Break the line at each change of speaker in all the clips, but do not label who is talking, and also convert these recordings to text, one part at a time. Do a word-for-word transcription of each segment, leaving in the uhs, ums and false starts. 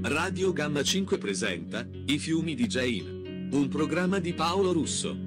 Radio Gamma cinque presenta I fiumi di Jane, un programma di Paolo Russo.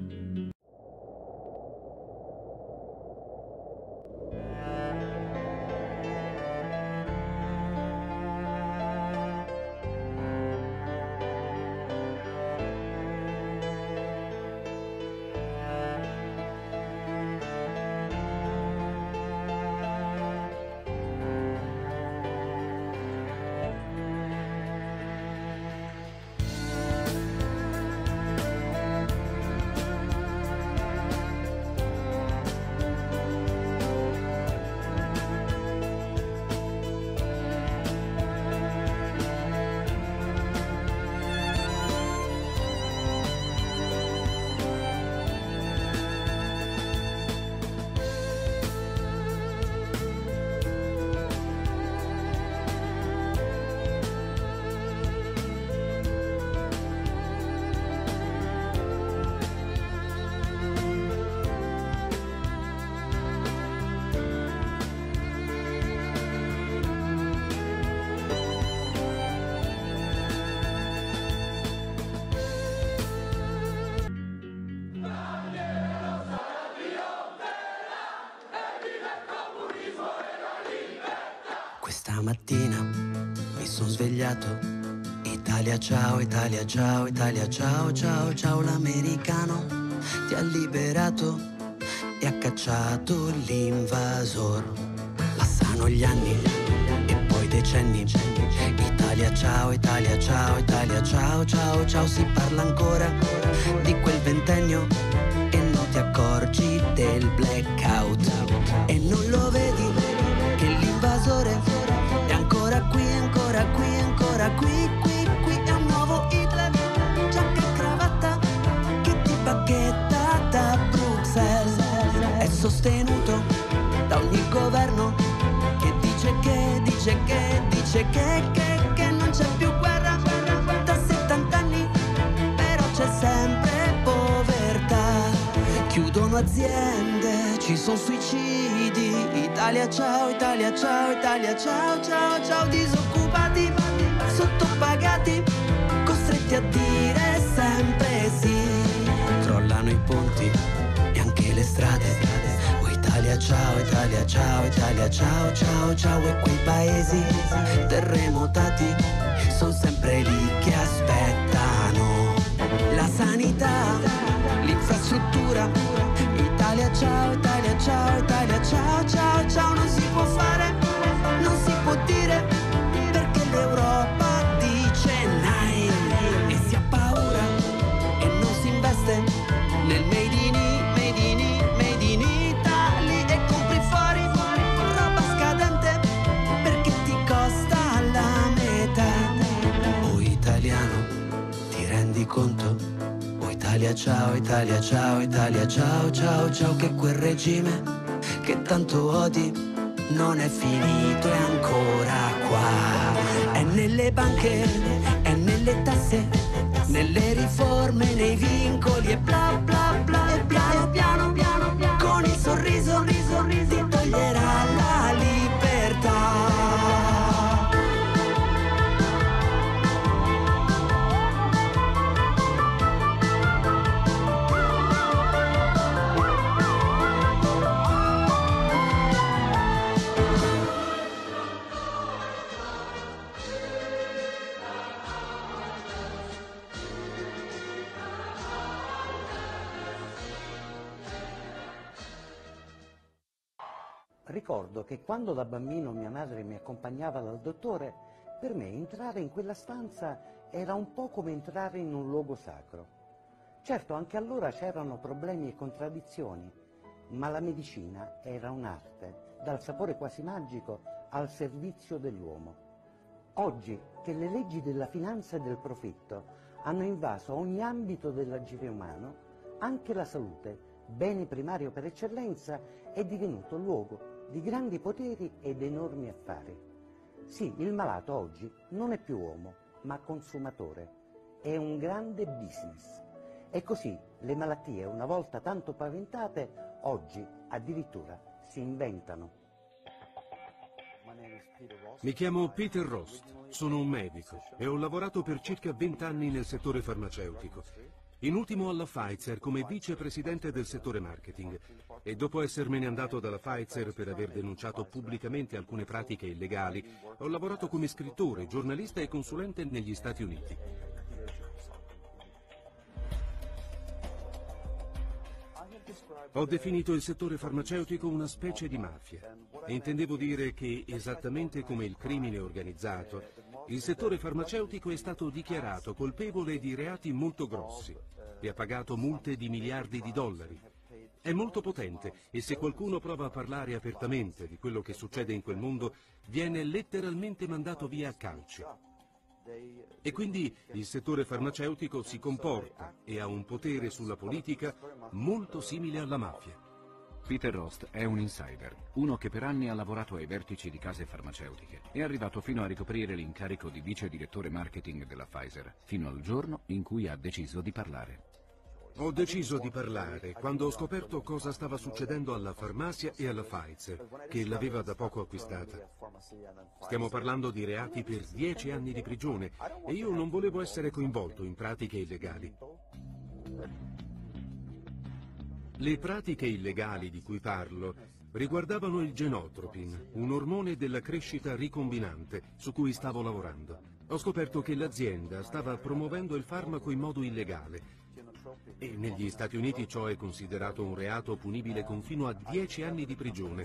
Stamattina mi son svegliato, Italia ciao, Italia ciao, Italia ciao, ciao, ciao, l'americano ti ha liberato e ha cacciato l'invasor. Passano gli anni e poi decenni, Italia ciao, Italia ciao, Italia ciao, ciao, ciao, si parla ancora di quel ventennio e non ti accorgi del blackout e non lo vedi che l'invasore è ancora qui, ancora qui, ancora qui, qui, qui, è un nuovo Hitler, giacca e cravatta, che ti bacchetta da Bruxelles, è sostenuto da ogni governo che dice che, dice che, dice che, che, che non c'è più guerra da settanta anni, però c'è sempre povertà, chiudono aziende, ci sono suicidi, Italia ciao, Italia ciao, Italia ciao, ciao, ciao, disoccupati, sottopagati, costretti a dire sempre sì, crollano i ponti e anche le strade, oh Italia ciao, Italia ciao, Italia ciao, ciao, ciao, e quei paesi terremotati sono sempre lì che aspettano la sanità, l'infrastruttura, Italia ciao, Italia ciao, Italia ciao, ciao, ciao, non si può fare, non si può dire, perché l'Europa dice nai e si ha paura e non si investe nel made in, made in, made in Italy e compri fuori roba scadente perché ti costa la metà. Oh italiano, ti rendi conto? Italia ciao, Italia ciao, Italia ciao, ciao, ciao, che quel regime che tanto odi non è finito, è ancora qua. È nelle banche, è nelle tasse, nelle riforme, nei vincoli e bla bla bla. E piano piano piano piano con il sorriso, sorriso, ti toglierà la libertà.
Ricordo che quando da bambino mia madre mi accompagnava dal dottore, per me entrare in quella stanza era un po' come entrare in un luogo sacro. Certo, anche allora c'erano problemi e contraddizioni, ma la medicina era un'arte, dal sapore quasi magico al servizio dell'uomo. Oggi, che le leggi della finanza e del profitto hanno invaso ogni ambito dell'agire umano, anche la salute, bene primario per eccellenza, è divenuto luogo di grandi poteri ed enormi affari. Sì, il malato oggi non è più uomo, ma consumatore. È un grande business. E così le malattie, una volta tanto paventate, oggi addirittura si inventano. My name is
Mi chiamo Peter Rost, sono un medico e ho lavorato per circa venti anni nel settore farmaceutico. In ultimo alla Pfizer come vicepresidente del settore marketing e dopo essermene andato dalla Pfizer per aver denunciato pubblicamente alcune pratiche illegali, ho lavorato come scrittore, giornalista e consulente negli Stati Uniti. Ho definito il settore farmaceutico una specie di mafia e intendevo dire che, esattamente come il crimine organizzato, il settore farmaceutico è stato dichiarato colpevole di reati molto grossi e ha pagato multe di miliardi di dollari. È molto potente e se qualcuno prova a parlare apertamente di quello che succede in quel mondo, viene letteralmente mandato via a calci. E quindi il settore farmaceutico si comporta e ha un potere sulla politica molto simile alla mafia.
Peter Rost è un insider, uno che per anni ha lavorato ai vertici di case farmaceutiche. È arrivato fino a ricoprire l'incarico di vice direttore marketing della Pfizer, fino al giorno in cui ha deciso di parlare.
Ho deciso di parlare quando ho scoperto cosa stava succedendo alla farmacia e alla Pfizer, che l'aveva da poco acquistata. Stiamo parlando di reati per dieci anni di prigione e io non volevo essere coinvolto in pratiche illegali. Le pratiche illegali di cui parlo riguardavano il genotropin, un ormone della crescita ricombinante su cui stavo lavorando. Ho scoperto che l'azienda stava promuovendo il farmaco in modo illegale e negli Stati Uniti ciò è considerato un reato punibile con fino a dieci anni di prigione.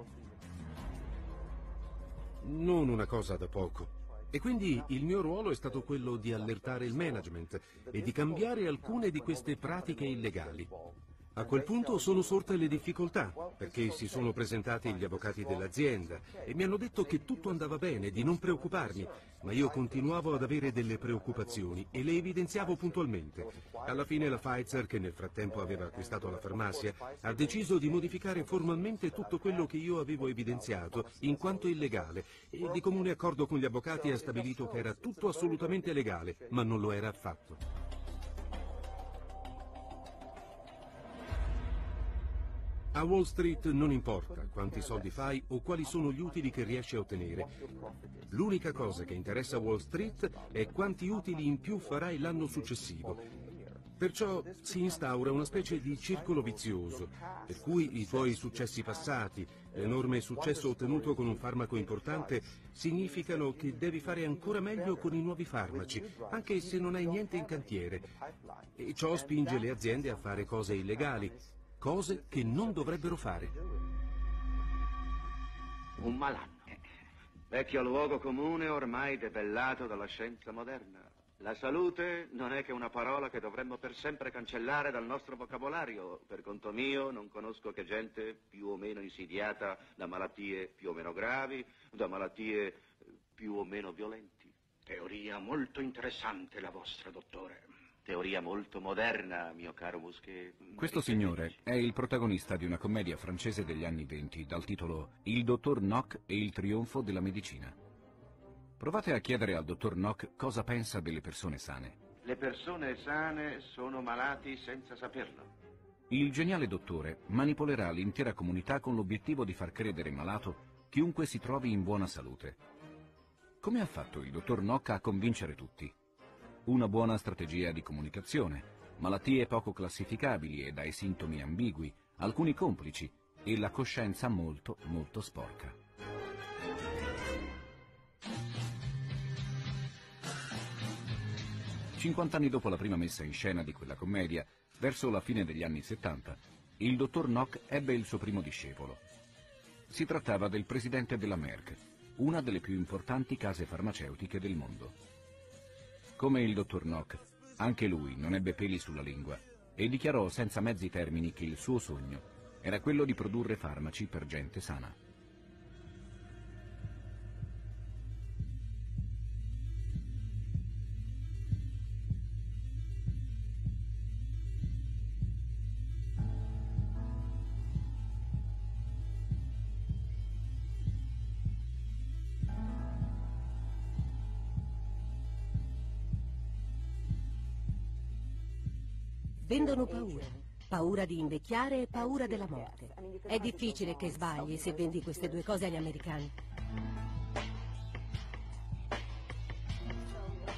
Non una cosa da poco. E quindi il mio ruolo è stato quello di allertare il management e di cambiare alcune di queste pratiche illegali. A quel punto sono sorte le difficoltà, perché si sono presentati gli avvocati dell'azienda e mi hanno detto che tutto andava bene, di non preoccuparmi, ma io continuavo ad avere delle preoccupazioni e le evidenziavo puntualmente. Alla fine la Pfizer, che nel frattempo aveva acquistato la farmacia, ha deciso di modificare formalmente tutto quello che io avevo evidenziato in quanto illegale e di comune accordo con gli avvocati ha stabilito che era tutto assolutamente legale, ma non lo era affatto. A Wall Street non importa quanti soldi fai o quali sono gli utili che riesci a ottenere. L'unica cosa che interessa a Wall Street è quanti utili in più farai l'anno successivo. Perciò si instaura una specie di circolo vizioso, per cui i tuoi successi passati, l'enorme successo ottenuto con un farmaco importante, significano che devi fare ancora meglio con i nuovi farmaci, anche se non hai niente in cantiere. E ciò spinge le aziende a fare cose illegali. Cose che non dovrebbero fare.
Un malanno. Vecchio luogo comune ormai debellato dalla scienza moderna. La salute non è che una parola che dovremmo per sempre cancellare dal nostro vocabolario. Per conto mio non conosco che gente più o meno insidiata da malattie più o meno gravi, da malattie più o meno violenti.
Teoria molto interessante la vostra, dottore.
Teoria molto moderna, mio caro Musquet.
Questo signore è il protagonista di una commedia francese degli anni venti dal titolo Il dottor Nock e il trionfo della medicina. Provate a chiedere al dottor Nock cosa pensa delle persone sane.
Le persone sane sono malati senza saperlo.
Il geniale dottore manipolerà l'intera comunità con l'obiettivo di far credere malato chiunque si trovi in buona salute. Come ha fatto il dottor Nock a convincere tutti? Una buona strategia di comunicazione, malattie poco classificabili e dai sintomi ambigui, alcuni complici e la coscienza molto, molto sporca. cinquant'anni dopo la prima messa in scena di quella commedia, verso la fine degli anni settanta, il dottor Nock ebbe il suo primo discepolo. Si trattava del presidente della Merck, una delle più importanti case farmaceutiche del mondo. Come il dottor Nock, anche lui non ebbe peli sulla lingua e dichiarò senza mezzi termini che il suo sogno era quello di produrre farmaci per gente sana.
Vendono paura, paura di invecchiare e paura della morte. È difficile che sbagli se vendi queste due cose agli americani.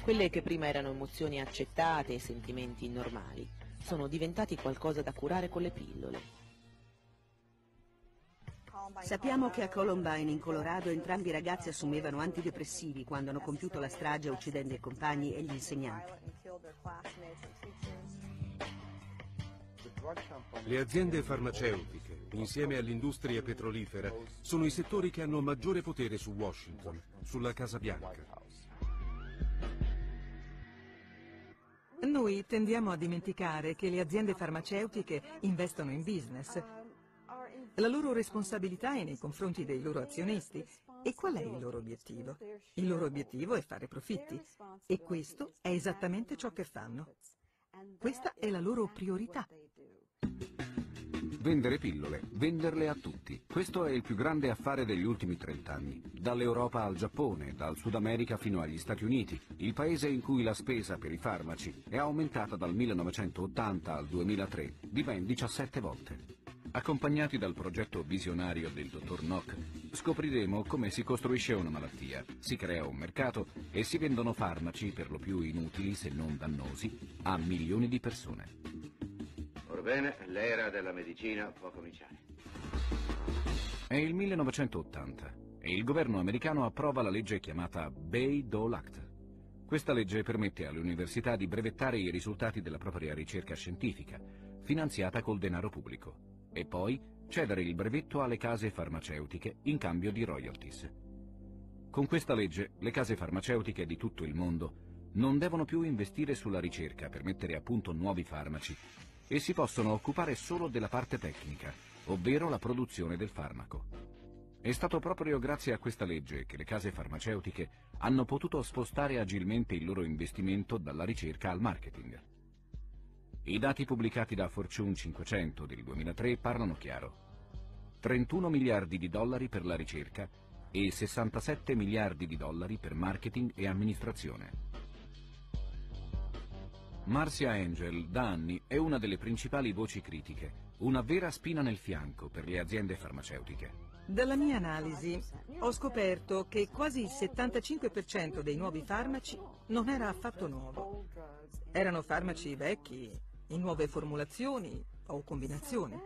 Quelle che prima erano emozioni accettate e sentimenti normali sono diventati qualcosa da curare con le pillole.
Sappiamo che a Columbine, in Colorado, entrambi i ragazzi assumevano antidepressivi quando hanno compiuto la strage uccidendo i compagni e gli insegnanti.
Le aziende farmaceutiche, insieme all'industria petrolifera, sono i settori che hanno maggiore potere su Washington, sulla Casa Bianca.
Noi tendiamo a dimenticare che le aziende farmaceutiche investono in business. La loro responsabilità è nei confronti dei loro azionisti. E qual è il loro obiettivo? Il loro obiettivo è fare profitti. E questo è esattamente ciò che fanno. Questa è la loro priorità.
Vendere pillole, venderle a tutti. Questo è il più grande affare degli ultimi trent'anni. Dall'Europa al Giappone, dal Sud America fino agli Stati Uniti, il paese in cui la spesa per i farmaci è aumentata dal millenovecentottanta al duemilatré di ben diciassette volte. Accompagnati dal progetto visionario del dottor Nock, scopriremo come si costruisce una malattia, si crea un mercato e si vendono farmaci, per lo più inutili se non dannosi, a milioni di persone.
Orbene, l'era della medicina può cominciare.
È il millenovecentottanta e il governo americano approva la legge chiamata Bayh-Dole Act. Questa legge permette alle università di brevettare i risultati della propria ricerca scientifica, finanziata col denaro pubblico, e poi cedere il brevetto alle case farmaceutiche in cambio di royalties. Con questa legge, le case farmaceutiche di tutto il mondo non devono più investire sulla ricerca per mettere a punto nuovi farmaci e si possono occupare solo della parte tecnica, ovvero la produzione del farmaco. È stato proprio grazie a questa legge che le case farmaceutiche hanno potuto spostare agilmente il loro investimento dalla ricerca al marketing. I dati pubblicati da Fortune cinquecento del duemilatré parlano chiaro. trentuno miliardi di dollari per la ricerca e sessantasette miliardi di dollari per marketing e amministrazione. Marcia Angel, da anni, è una delle principali voci critiche, una vera spina nel fianco per le aziende farmaceutiche.
Dalla mia analisi ho scoperto che quasi il settantacinque per cento dei nuovi farmaci non era affatto nuovo. Erano farmaci vecchi, in nuove formulazioni o combinazioni.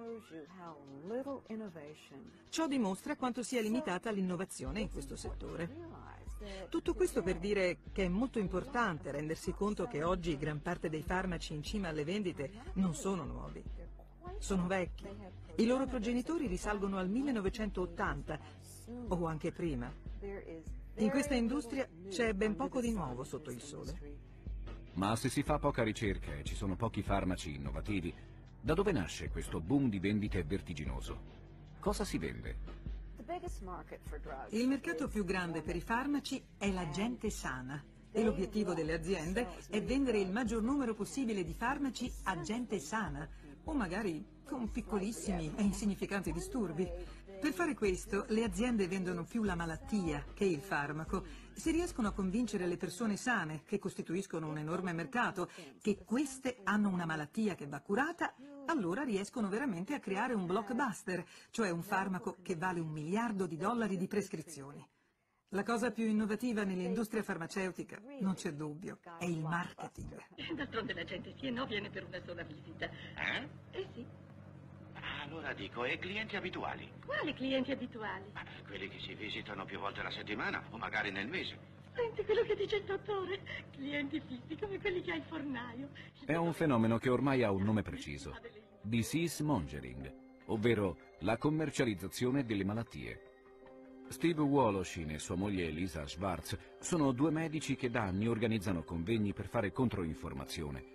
Ciò dimostra quanto sia limitata l'innovazione in questo settore. Tutto questo per dire che è molto importante rendersi conto che oggi gran parte dei farmaci in cima alle vendite non sono nuovi. Sono vecchi. I loro progenitori risalgono al millenovecentottanta o anche prima. In questa industria c'è ben poco di nuovo sotto il sole.
Ma se si fa poca ricerca e ci sono pochi farmaci innovativi, da dove nasce questo boom di vendite vertiginoso? Cosa si vende?
Il mercato più grande per i farmaci è la gente sana e l'obiettivo delle aziende è vendere il maggior numero possibile di farmaci a gente sana o magari con piccolissimi e insignificanti disturbi. Per fare questo le aziende vendono più la malattia che il farmaco. Se riescono a convincere le persone sane, che costituiscono un enorme mercato, che queste hanno una malattia che va curata, allora riescono veramente a creare un blockbuster, cioè un farmaco che vale un miliardo di dollari di prescrizioni. La cosa più innovativa nell'industria farmaceutica, non c'è dubbio, è il marketing.
D'altronde la gente sì e no viene per una sola visita.
Eh?
Eh sì.
Allora dico, e clienti abituali?
Quali clienti abituali?
Ma quelli che si visitano più volte alla settimana o magari nel mese.
Senti quello che dice il dottore. Clienti fissi come quelli che ha il fornaio.
È un fenomeno che ormai ha un nome preciso: disease mongering, ovvero la commercializzazione delle malattie. Steve Woloshin e sua moglie Elisa Schwartz sono due medici che da anni organizzano convegni per fare controinformazione.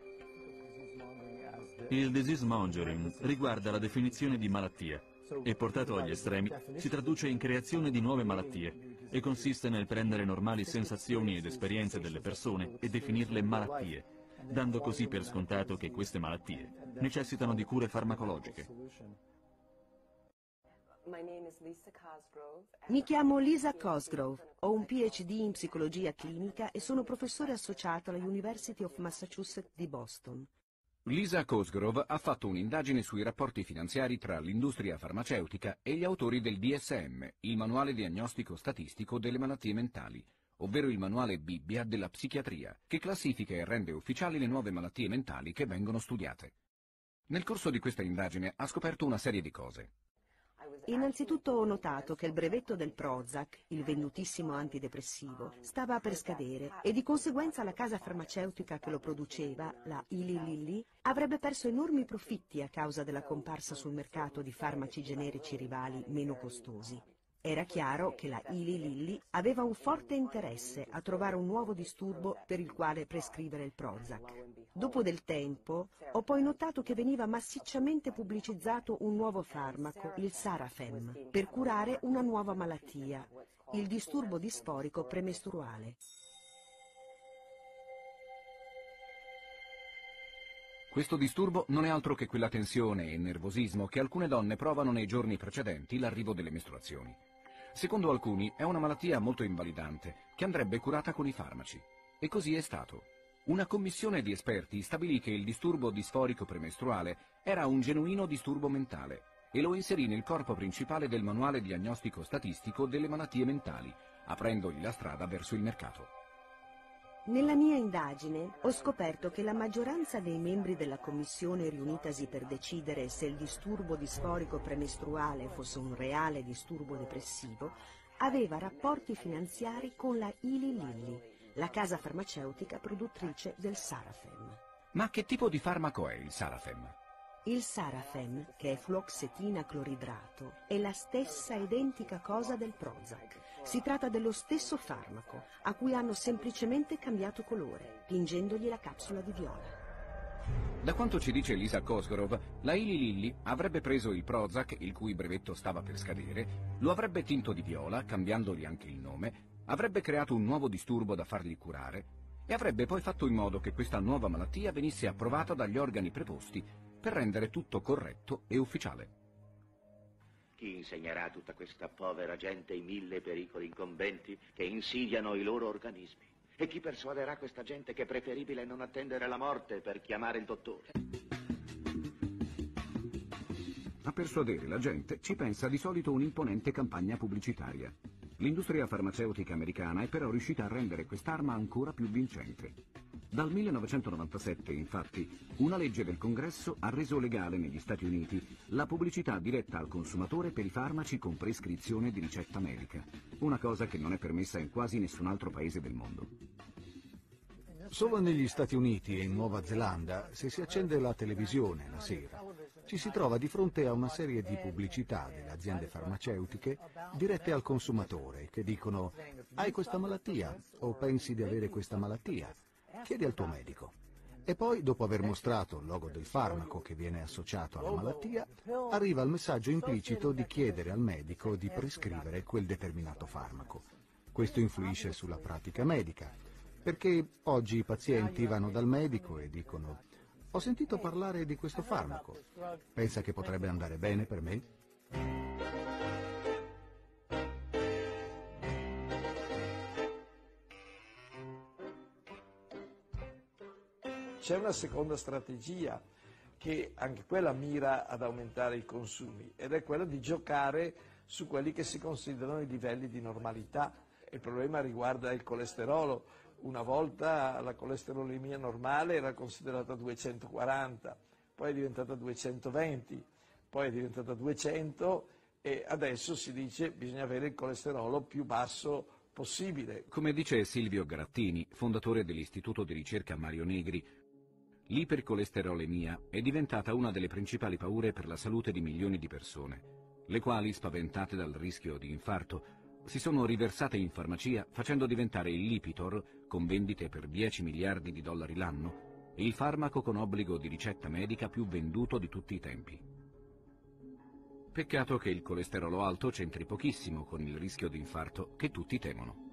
Il disease mongering riguarda la definizione di malattia e, portato agli estremi, si traduce in creazione di nuove malattie e consiste nel prendere normali sensazioni ed esperienze delle persone e definirle malattie, dando così per scontato che queste malattie necessitano di cure farmacologiche.
Mi chiamo Lisa Cosgrove, ho un P H D in psicologia clinica e sono professore associato alla University of Massachusetts di Boston.
Lisa Cosgrove ha fatto un'indagine sui rapporti finanziari tra l'industria farmaceutica e gli autori del D S M, il manuale diagnostico statistico delle malattie mentali, ovvero il manuale Bibbia della psichiatria, che classifica e rende ufficiali le nuove malattie mentali che vengono studiate. Nel corso di questa indagine ha scoperto una serie di cose.
Innanzitutto ho notato che il brevetto del Prozac, il vendutissimo antidepressivo, stava per scadere e di conseguenza la casa farmaceutica che lo produceva, la Eli Lilly, avrebbe perso enormi profitti a causa della comparsa sul mercato di farmaci generici rivali meno costosi. Era chiaro che la Eli Lilly aveva un forte interesse a trovare un nuovo disturbo per il quale prescrivere il Prozac. Dopo del tempo, ho poi notato che veniva massicciamente pubblicizzato un nuovo farmaco, il Sarafem, per curare una nuova malattia, il disturbo disforico premestruale.
Questo disturbo non è altro che quella tensione e nervosismo che alcune donne provano nei giorni precedenti l'arrivo delle mestruazioni. Secondo alcuni è una malattia molto invalidante che andrebbe curata con i farmaci. E così è stato. Una commissione di esperti stabilì che il disturbo disforico premestruale era un genuino disturbo mentale e lo inserì nel corpo principale del manuale diagnostico statistico delle malattie mentali, aprendogli la strada verso il mercato.
Nella mia indagine ho scoperto che la maggioranza dei membri della commissione riunitasi per decidere se il disturbo disforico premestruale fosse un reale disturbo depressivo aveva rapporti finanziari con la Eli Lilly, la casa farmaceutica produttrice del Sarafem.
Ma che tipo di farmaco è il Sarafem?
Il Sarafem, che è fluoxetina cloridrato, è la stessa identica cosa del Prozac. Si tratta dello stesso farmaco, a cui hanno semplicemente cambiato colore, tingendogli la capsula di viola.
Da quanto ci dice Lisa Cosgrove, la Eli Lilly avrebbe preso il Prozac, il cui brevetto stava per scadere, lo avrebbe tinto di viola, cambiandogli anche il nome, avrebbe creato un nuovo disturbo da fargli curare e avrebbe poi fatto in modo che questa nuova malattia venisse approvata dagli organi preposti per rendere tutto corretto e ufficiale.
Chi insegnerà a tutta questa povera gente i mille pericoli incombenti che insidiano i loro organismi? E chi persuaderà questa gente che è preferibile non attendere la morte per chiamare il dottore?
A persuadere la gente ci pensa di solito un'imponente campagna pubblicitaria. L'industria farmaceutica americana è però riuscita a rendere quest'arma ancora più vincente. Dal millenovecentonovantasette, infatti, una legge del Congresso ha reso legale negli Stati Uniti la pubblicità diretta al consumatore per i farmaci con prescrizione di ricetta medica, una cosa che non è permessa in quasi nessun altro paese del mondo.
Solo negli Stati Uniti e in Nuova Zelanda, se si accende la televisione la sera, ci si trova di fronte a una serie di pubblicità delle aziende farmaceutiche dirette al consumatore che dicono: hai questa malattia o pensi di avere questa malattia? Chiedi al tuo medico. E poi, dopo aver mostrato il logo del farmaco che viene associato alla malattia, arriva il messaggio implicito di chiedere al medico di prescrivere quel determinato farmaco. Questo influisce sulla pratica medica, perché oggi i pazienti vanno dal medico e dicono: ho sentito parlare di questo farmaco, pensa che potrebbe andare bene per me?
C'è una seconda strategia che anche quella mira ad aumentare i consumi ed è quella di giocare su quelli che si considerano i livelli di normalità. Il problema riguarda il colesterolo. Una volta la colesterolemia normale era considerata duecentoquaranta, poi è diventata duecentoventi, poi è diventata duecento e adesso si dice che bisogna avere il colesterolo più basso possibile.
Come dice Silvio Grattini, fondatore dell'Istituto di ricerca Mario Negri, l'ipercolesterolemia è diventata una delle principali paure per la salute di milioni di persone, le quali, spaventate dal rischio di infarto, si sono riversate in farmacia facendo diventare il Lipitor, con vendite per dieci miliardi di dollari l'anno, il farmaco con obbligo di ricetta medica più venduto di tutti i tempi. Peccato che il colesterolo alto c'entri pochissimo con il rischio di infarto che tutti temono.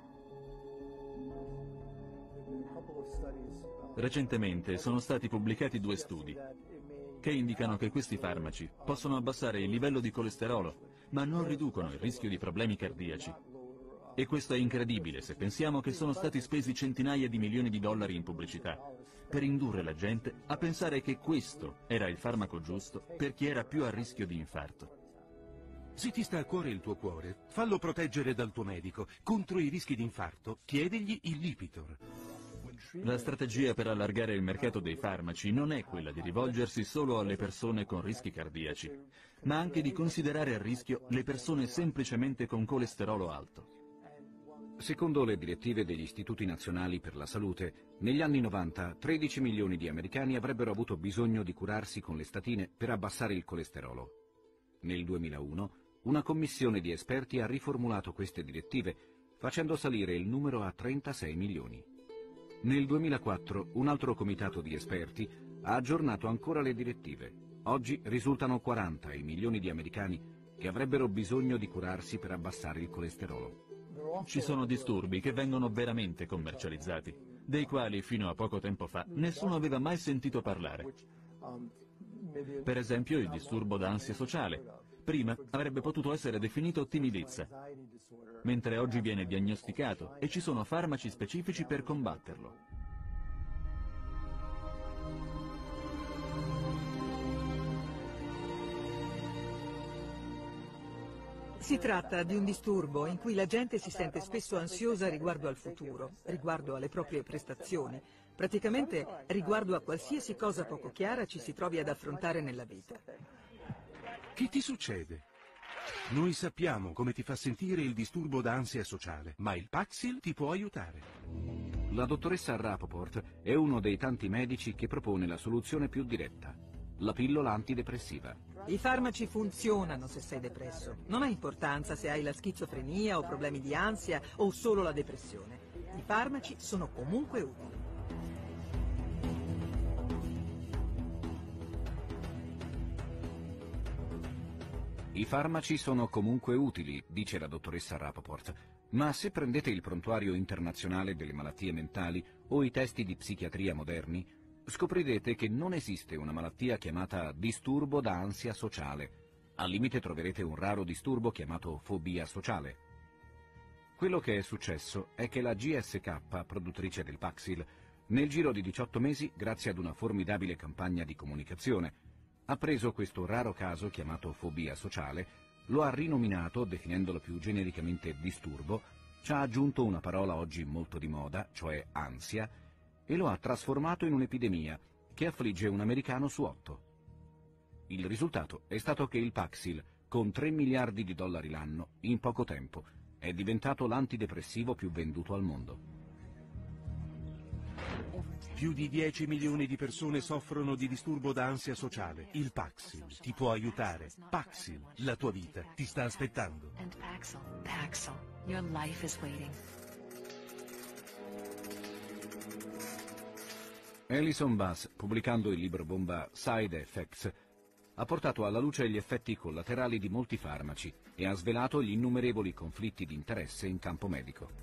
Recentemente sono stati pubblicati due studi che indicano che questi farmaci possono abbassare il livello di colesterolo, ma non riducono il rischio di problemi cardiaci. E questo è incredibile se pensiamo che sono stati spesi centinaia di milioni di dollari in pubblicità per indurre la gente a pensare che questo era il farmaco giusto per chi era più a rischio di infarto.
Se ti sta a cuore il tuo cuore, fallo proteggere dal tuo medico. Contro i rischi di infarto, chiedegli il Lipitor.
La strategia per allargare il mercato dei farmaci non è quella di rivolgersi solo alle persone con rischi cardiaci, ma anche di considerare a rischio le persone semplicemente con colesterolo alto.
Secondo le direttive degli Istituti Nazionali per la Salute, negli anni novanta tredici milioni di americani avrebbero avuto bisogno di curarsi con le statine per abbassare il colesterolo. Nel duemilauno, una commissione di esperti ha riformulato queste direttive, facendo salire il numero a trentasei milioni. Nel duemilaquattro, un altro comitato di esperti ha aggiornato ancora le direttive. Oggi risultano quaranta i milioni di americani che avrebbero bisogno di curarsi per abbassare il colesterolo.
Ci sono disturbi che vengono veramente commercializzati, dei quali fino a poco tempo fa nessuno aveva mai sentito parlare. Per esempio il disturbo d'ansia sociale. Prima avrebbe potuto essere definito timidezza, mentre oggi viene diagnosticato e ci sono farmaci specifici per combatterlo.
Si tratta di un disturbo in cui la gente si sente spesso ansiosa riguardo al futuro, riguardo alle proprie prestazioni, praticamente riguardo a qualsiasi cosa poco chiara ci si trovi ad affrontare nella vita.
Che ti succede? Noi sappiamo come ti fa sentire il disturbo d'ansia sociale, ma il Paxil ti può aiutare.
La dottoressa Rapoport è uno dei tanti medici che propone la soluzione più diretta, la pillola antidepressiva.
I farmaci funzionano se sei depresso. Non ha importanza se hai la schizofrenia o problemi di ansia o solo la depressione. I farmaci sono comunque utili.
I farmaci sono comunque utili, dice la dottoressa Rapoport, ma se prendete il prontuario internazionale delle malattie mentali o i testi di psichiatria moderni, scoprirete che non esiste una malattia chiamata disturbo da ansia sociale. Al limite troverete un raro disturbo chiamato fobia sociale. Quello che è successo è che la G S K, produttrice del Paxil, nel giro di diciotto mesi, grazie ad una formidabile campagna di comunicazione, ha preso questo raro caso chiamato fobia sociale, lo ha rinominato, definendolo più genericamente disturbo, ci ha aggiunto una parola oggi molto di moda, cioè ansia, e lo ha trasformato in un'epidemia che affligge un americano su otto. Il risultato è stato che il Paxil, con tre miliardi di dollari l'anno, in poco tempo, è diventato l'antidepressivo più venduto al mondo.
Più di dieci milioni di persone soffrono di disturbo d'ansia sociale. Il Paxil ti può aiutare. Paxil, la tua vita ti sta aspettando.
And Paxil, Paxil, your life is waiting.
Alison Bass, pubblicando il libro bomba Side Effects, ha portato alla luce gli effetti collaterali di molti farmaci e ha svelato gli innumerevoli conflitti di interesse in campo medico.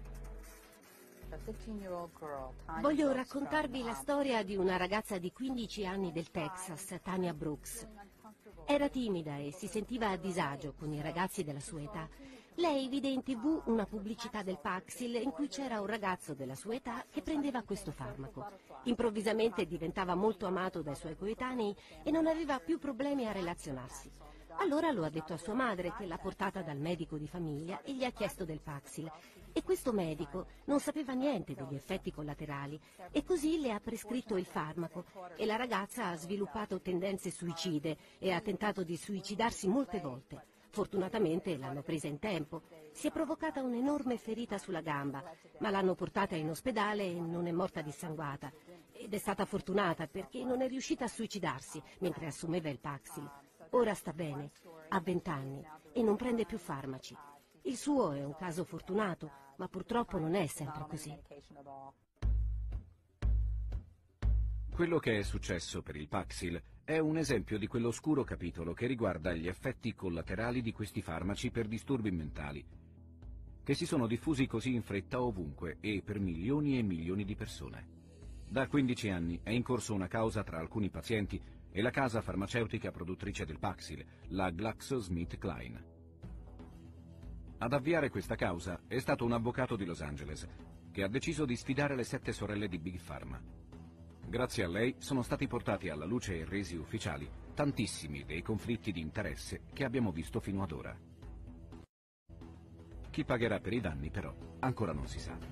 Voglio raccontarvi la storia di una ragazza di quindici anni del Texas, Tanya Brooks. Era timida e si sentiva a disagio con i ragazzi della sua età. Lei vide in tv una pubblicità del Paxil in cui c'era un ragazzo della sua età che prendeva questo farmaco. Improvvisamente diventava molto amato dai suoi coetanei e non aveva più problemi a relazionarsi. Allora lo ha detto a sua madre, che l'ha portata dal medico di famiglia e gli ha chiesto del Paxil. E questo medico non sapeva niente degli effetti collaterali e così le ha prescritto il farmaco e la ragazza ha sviluppato tendenze suicide e ha tentato di suicidarsi molte volte. Fortunatamente l'hanno presa in tempo. Si è provocata un'enorme ferita sulla gamba, ma l'hanno portata in ospedale e non è morta dissanguata. Ed è stata fortunata perché non è riuscita a suicidarsi mentre assumeva il Paxil. Ora sta bene, ha vent'anni e non prende più farmaci. Il suo è un caso fortunato, ma purtroppo non è sempre così.
Quello che è successo per il Paxil è un esempio di quell'oscuro capitolo che riguarda gli effetti collaterali di questi farmaci per disturbi mentali, che si sono diffusi così in fretta ovunque e per milioni e milioni di persone. Da quindici anni è in corso una causa tra alcuni pazienti e la casa farmaceutica produttrice del Paxil, la GlaxoSmithKline. Ad avviare questa causa è stato un avvocato di Los Angeles, che ha deciso di sfidare le sette sorelle di Big Pharma. Grazie a lei sono stati portati alla luce e resi ufficiali tantissimi dei conflitti di interesse che abbiamo visto fino ad ora. Chi pagherà per i danni, però, ancora non si sa.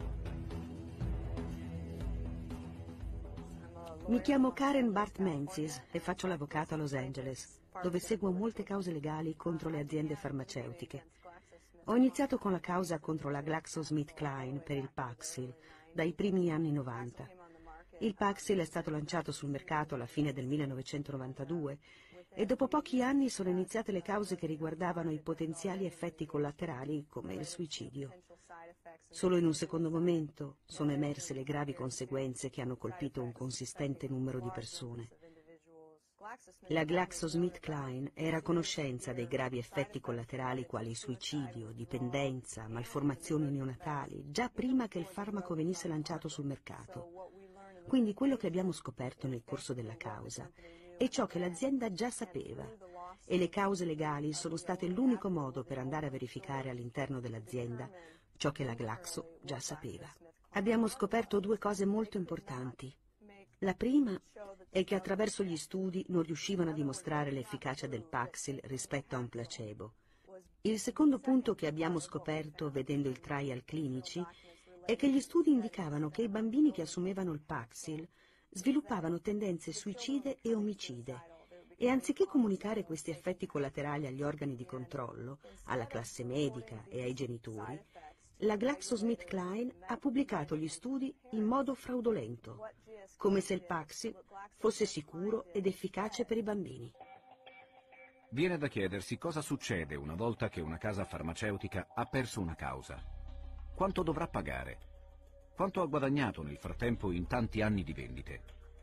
Mi chiamo Karen Bart Menzies e faccio l'avvocato a Los Angeles, dove seguo molte cause legali contro le aziende farmaceutiche. Ho iniziato con la causa contro la GlaxoSmithKline per il Paxil, dai primi anni novanta. Il Paxil è stato lanciato sul mercato alla fine del millenovecentonovantadue e dopo pochi anni sono iniziate le cause che riguardavano i potenziali effetti collaterali come il suicidio. Solo in un secondo momento sono emerse le gravi conseguenze che hanno colpito un consistente numero di persone. La GlaxoSmithKline era a conoscenza dei gravi effetti collaterali quali suicidio, dipendenza, malformazioni neonatali, già prima che il farmaco venisse lanciato sul mercato. Quindi quello che abbiamo scoperto nel corso della causa è ciò che l'azienda già sapeva, e le cause legali sono state l'unico modo per andare a verificare all'interno dell'azienda ciò che la Glaxo già sapeva. Abbiamo scoperto due cose molto importanti. La prima è che attraverso gli studi non riuscivano a dimostrare l'efficacia del Paxil rispetto a un placebo. Il secondo punto che abbiamo scoperto vedendo i trial clinici è che gli studi indicavano che i bambini che assumevano il Paxil sviluppavano tendenze suicide e omicide, e anziché comunicare questi effetti collaterali agli organi di controllo, alla classe medica e ai genitori, la GlaxoSmithKline ha pubblicato gli studi in modo fraudolento, come se il Paxil fosse sicuro ed efficace per i bambini.
Viene da chiedersi cosa succede una volta che una casa farmaceutica ha perso una causa. Quanto dovrà pagare? Quanto ha guadagnato nel frattempo in tanti anni di vendite?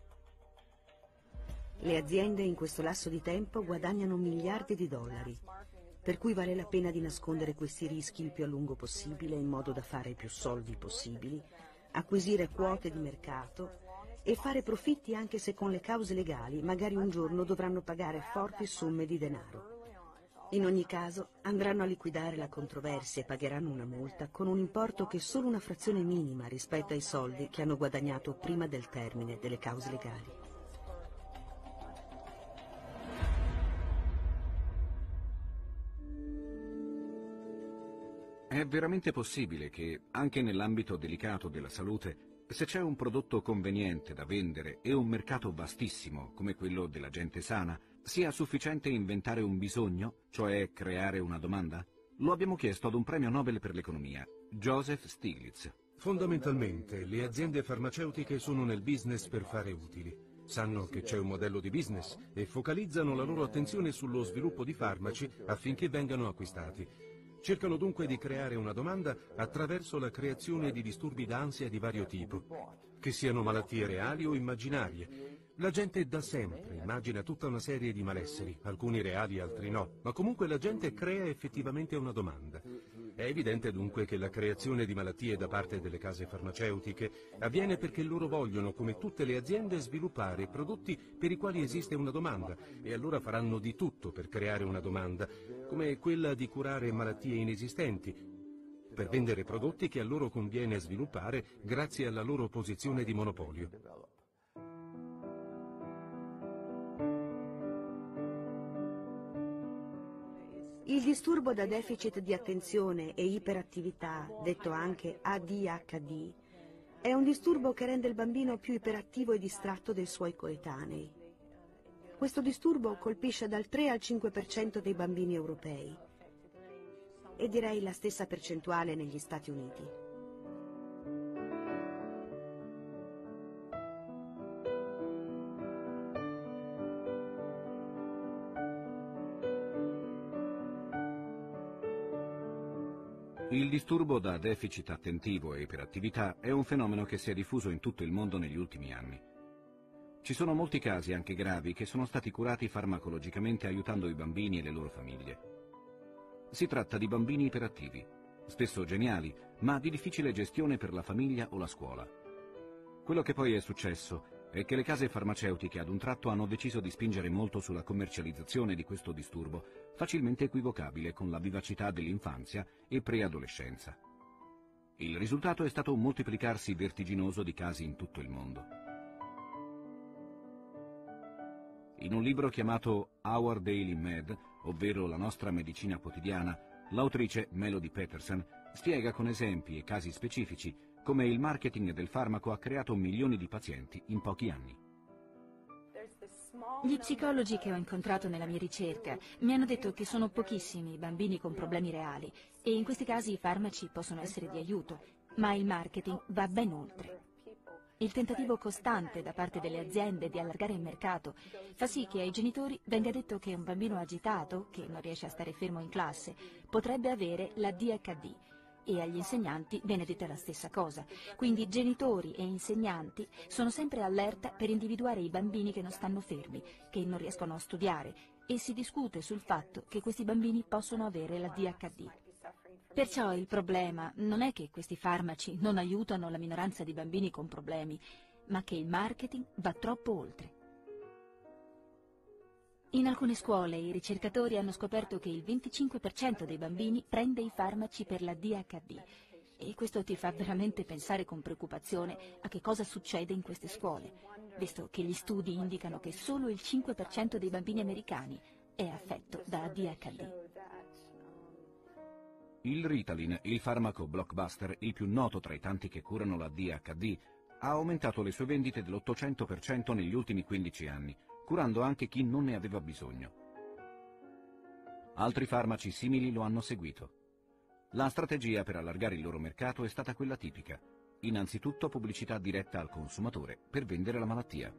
Le aziende in questo lasso di tempo guadagnano miliardi di dollari, per cui vale la pena di nascondere questi rischi il più a lungo possibile in modo da fare più soldi possibili, acquisire quote di mercato e fare profitti anche se con le cause legali magari un giorno dovranno pagare forti somme di denaro. In ogni caso andranno a liquidare la controversia e pagheranno una multa con un importo che è solo una frazione minima rispetto ai soldi che hanno guadagnato prima del termine delle cause legali.
È veramente possibile che, anche nell'ambito delicato della salute, se c'è un prodotto conveniente da vendere e un mercato vastissimo come quello della gente sana, sia sufficiente inventare un bisogno, cioè creare una domanda? Lo abbiamo chiesto ad un premio Nobel per l'economia, Joseph Stiglitz.
Fondamentalmente, le aziende farmaceutiche sono nel business per fare utili. Sanno che c'è un modello di business e focalizzano la loro attenzione sullo sviluppo di farmaci affinché vengano acquistati. Cercano dunque di creare una domanda attraverso la creazione di disturbi d'ansia di vario tipo, che siano malattie reali o immaginarie. La gente da sempre immagina tutta una serie di malesseri, alcuni reali, altri no, ma comunque la gente crea effettivamente una domanda. È evidente dunque che la creazione di malattie da parte delle case farmaceutiche avviene perché loro vogliono, come tutte le aziende, sviluppare prodotti per i quali esiste una domanda, e allora faranno di tutto per creare una domanda, come quella di curare malattie inesistenti, per vendere prodotti che a loro conviene sviluppare grazie alla loro posizione di monopolio.
Il disturbo da deficit di attenzione e iperattività, detto anche A D H D, è un disturbo che rende il bambino più iperattivo e distratto dei suoi coetanei. Questo disturbo colpisce dal tre al cinque per cento dei bambini europei e direi la stessa percentuale negli Stati Uniti.
Il disturbo da deficit attentivo e iperattività è un fenomeno che si è diffuso in tutto il mondo negli ultimi anni. Ci sono molti casi, anche gravi, che sono stati curati farmacologicamente aiutando i bambini e le loro famiglie. Si tratta di bambini iperattivi, spesso geniali, ma di difficile gestione per la famiglia o la scuola. Quello che poi è successo è che le case farmaceutiche ad un tratto hanno deciso di spingere molto sulla commercializzazione di questo disturbo, facilmente equivocabile con la vivacità dell'infanzia e preadolescenza. Il risultato è stato un moltiplicarsi vertiginoso di casi in tutto il mondo. In un libro chiamato Our Daily Med, ovvero La nostra medicina quotidiana, L'autrice Melody Patterson spiega con esempi e casi specifici come il marketing del farmaco ha creato milioni di pazienti in pochi anni.
Gli psicologi che ho incontrato nella mia ricerca mi hanno detto che sono pochissimi i bambini con problemi reali e in questi casi i farmaci possono essere di aiuto, ma il marketing va ben oltre. Il tentativo costante da parte delle aziende di allargare il mercato fa sì che ai genitori venga detto che un bambino agitato, che non riesce a stare fermo in classe, potrebbe avere la D H D. E agli insegnanti viene detta la stessa cosa. Quindi genitori e insegnanti sono sempre allerta per individuare i bambini che non stanno fermi, che non riescono a studiare, e si discute sul fatto che questi bambini possono avere la D H D. Perciò il problema non è che questi farmaci non aiutano la minoranza di bambini con problemi, ma che il marketing va troppo oltre. In alcune scuole i ricercatori hanno scoperto che il venticinque per cento dei bambini prende i farmaci per la D H D e questo ti fa veramente pensare con preoccupazione a che cosa succede in queste scuole, visto che gli studi indicano che solo il cinque per cento dei bambini americani è affetto da D H D.
Il Ritalin, il farmaco blockbuster, il più noto tra i tanti che curano la D H D, ha aumentato le sue vendite dell'ottocento per cento negli ultimi quindici anni, curando anche chi non ne aveva bisogno. Altri farmaci simili lo hanno seguito. La strategia per allargare il loro mercato è stata quella tipica. Innanzitutto pubblicità diretta al consumatore per vendere la malattia.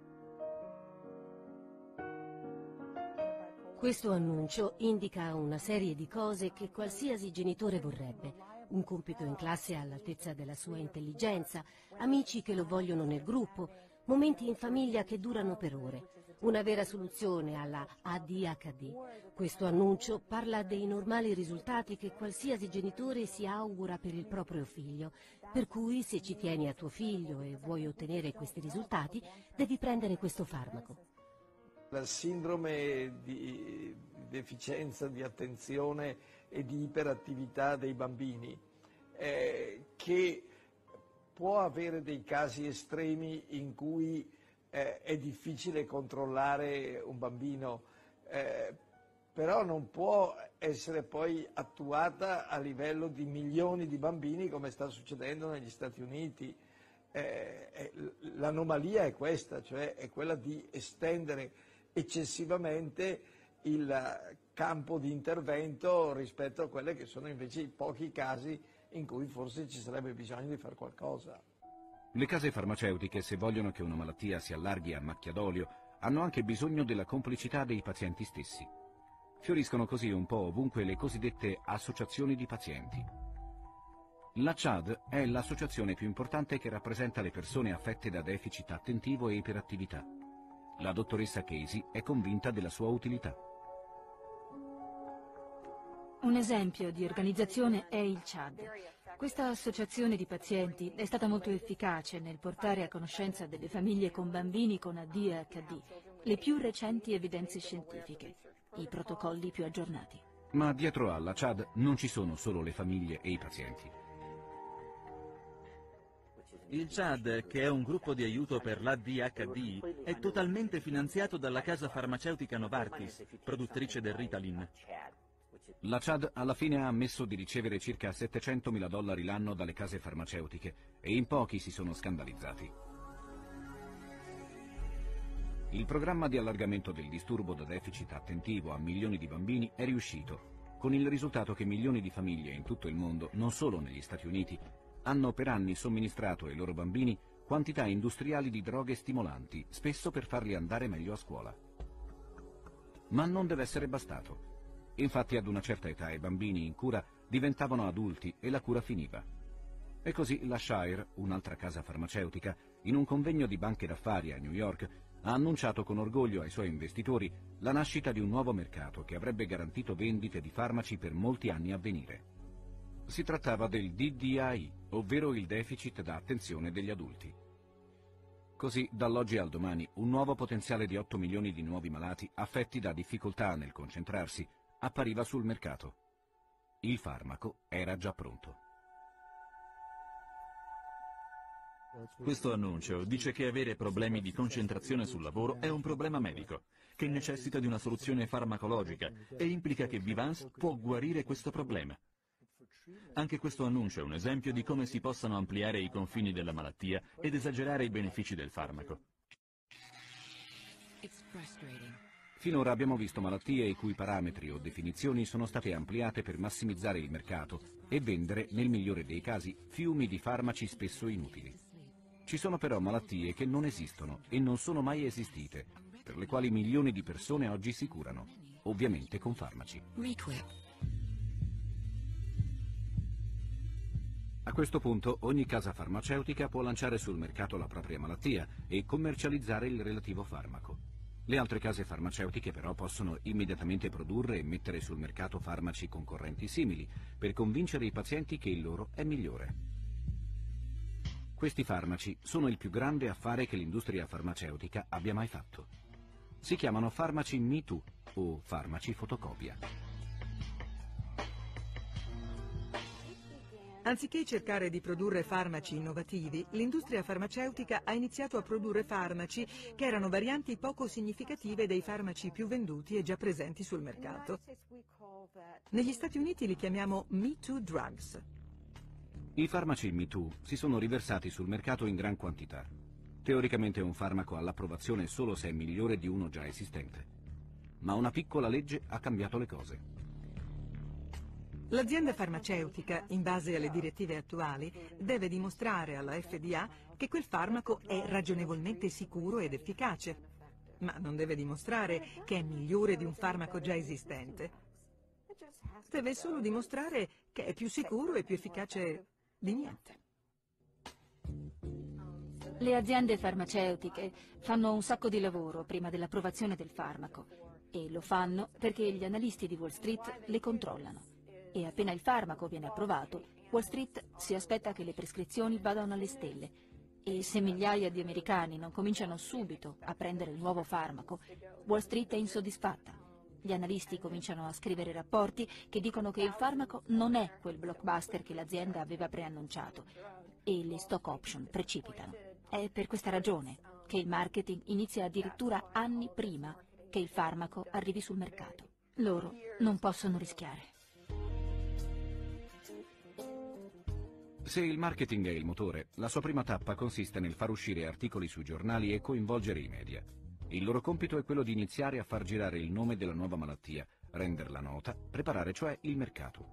Questo annuncio indica una serie di cose che qualsiasi genitore vorrebbe. Un compito in classe all'altezza della sua intelligenza, amici che lo vogliono nel gruppo, momenti in famiglia che durano per ore. Una vera soluzione alla A D H D. Questo annuncio parla dei normali risultati che qualsiasi genitore si augura per il proprio figlio, per cui se ci tieni a tuo figlio e vuoi ottenere questi risultati, devi prendere questo farmaco.
La sindrome di deficienza di attenzione e di iperattività dei bambini, eh, che può avere dei casi estremi in cui eh, è difficile controllare un bambino, eh, però non può essere poi attuata a livello di milioni di bambini come sta succedendo negli Stati Uniti. Eh, eh, l'anomalia è questa, cioè è quella di estendere eccessivamente il campo di intervento rispetto a quelli che sono invece i pochi casi in cui forse ci sarebbe bisogno di fare qualcosa.
Le case farmaceutiche, se vogliono che una malattia si allarghi a macchia d'olio, hanno anche bisogno della complicità dei pazienti stessi. Fioriscono così un po' ovunque le cosiddette associazioni di pazienti. La C A D è l'associazione più importante che rappresenta le persone affette da deficit attentivo e iperattività. La dottoressa Casey è convinta della sua utilità.
Un esempio di organizzazione è il C A D. Questa associazione di pazienti è stata molto efficace nel portare a conoscenza delle famiglie con bambini con A D H D le più recenti evidenze scientifiche, i protocolli più aggiornati.
Ma dietro alla C A D non ci sono solo le famiglie e i pazienti.
Il C A D, che è un gruppo di aiuto per l'A D H D, è totalmente finanziato dalla casa farmaceutica Novartis, produttrice del Ritalin.
La C A D alla fine ha ammesso di ricevere circa settecentomila dollari l'anno dalle case farmaceutiche e in pochi si sono scandalizzati. Il programma di allargamento del disturbo da deficit attentivo a milioni di bambini è riuscito, con il risultato che milioni di famiglie in tutto il mondo, non solo negli Stati Uniti, hanno per anni somministrato ai loro bambini quantità industriali di droghe stimolanti, spesso per farli andare meglio a scuola. Ma non deve essere bastato. Infatti ad una certa età i bambini in cura diventavano adulti e la cura finiva. E così la Shire, un'altra casa farmaceutica, in un convegno di banche d'affari a New York, ha annunciato con orgoglio ai suoi investitori la nascita di un nuovo mercato che avrebbe garantito vendite di farmaci per molti anni a venire. Si trattava del D D A I, ovvero il deficit da attenzione degli adulti. Così, dall'oggi al domani, un nuovo potenziale di otto milioni di nuovi malati affetti da difficoltà nel concentrarsi appariva sul mercato. Il farmaco era già pronto.
Questo annuncio dice che avere problemi di concentrazione sul lavoro è un problema medico, che necessita di una soluzione farmacologica e implica che Vivance può guarire questo problema. Anche questo annuncio è un esempio di come si possano ampliare i confini della malattia ed esagerare i benefici del farmaco.
Finora abbiamo visto malattie i cui parametri o definizioni sono state ampliate per massimizzare il mercato e vendere, nel migliore dei casi, fiumi di farmaci spesso inutili. Ci sono però malattie che non esistono e non sono mai esistite, per le quali milioni di persone oggi si curano, ovviamente con farmaci. A questo punto ogni casa farmaceutica può lanciare sul mercato la propria malattia e commercializzare il relativo farmaco. Le altre case farmaceutiche però possono immediatamente produrre e mettere sul mercato farmaci concorrenti simili per convincere i pazienti che il loro è migliore. Questi farmaci sono il più grande affare che l'industria farmaceutica abbia mai fatto. Si chiamano farmaci Me Too o farmaci fotocopia.
Anziché cercare di produrre farmaci innovativi, l'industria farmaceutica ha iniziato a produrre farmaci che erano varianti poco significative dei farmaci più venduti e già presenti sul mercato. Negli Stati Uniti li chiamiamo Me Too Drugs.
I farmaci Me Too si sono riversati sul mercato in gran quantità. Teoricamente un farmaco ha l'approvazione solo se è migliore di uno già esistente. Ma una piccola legge ha cambiato le cose.
L'azienda farmaceutica, in base alle direttive attuali, deve dimostrare alla F D A che quel farmaco è ragionevolmente sicuro ed efficace, ma non deve dimostrare che è migliore di un farmaco già esistente. Deve solo dimostrare che è più sicuro e più efficace di niente.
Le aziende farmaceutiche fanno un sacco di lavoro prima dell'approvazione del farmaco e lo fanno perché gli analisti di Wall Street le controllano. E appena il farmaco viene approvato, Wall Street si aspetta che le prescrizioni vadano alle stelle. E se migliaia di americani non cominciano subito a prendere il nuovo farmaco, Wall Street è insoddisfatta. Gli analisti cominciano a scrivere rapporti che dicono che il farmaco non è quel blockbuster che l'azienda aveva preannunciato e le stock option precipitano. È per questa ragione che il marketing inizia addirittura anni prima che il farmaco arrivi sul mercato. Loro non possono rischiare.
Se il marketing è il motore, la sua prima tappa consiste nel far uscire articoli sui giornali e coinvolgere i media. Il loro compito è quello di iniziare a far girare il nome della nuova malattia, renderla nota, preparare cioè il mercato.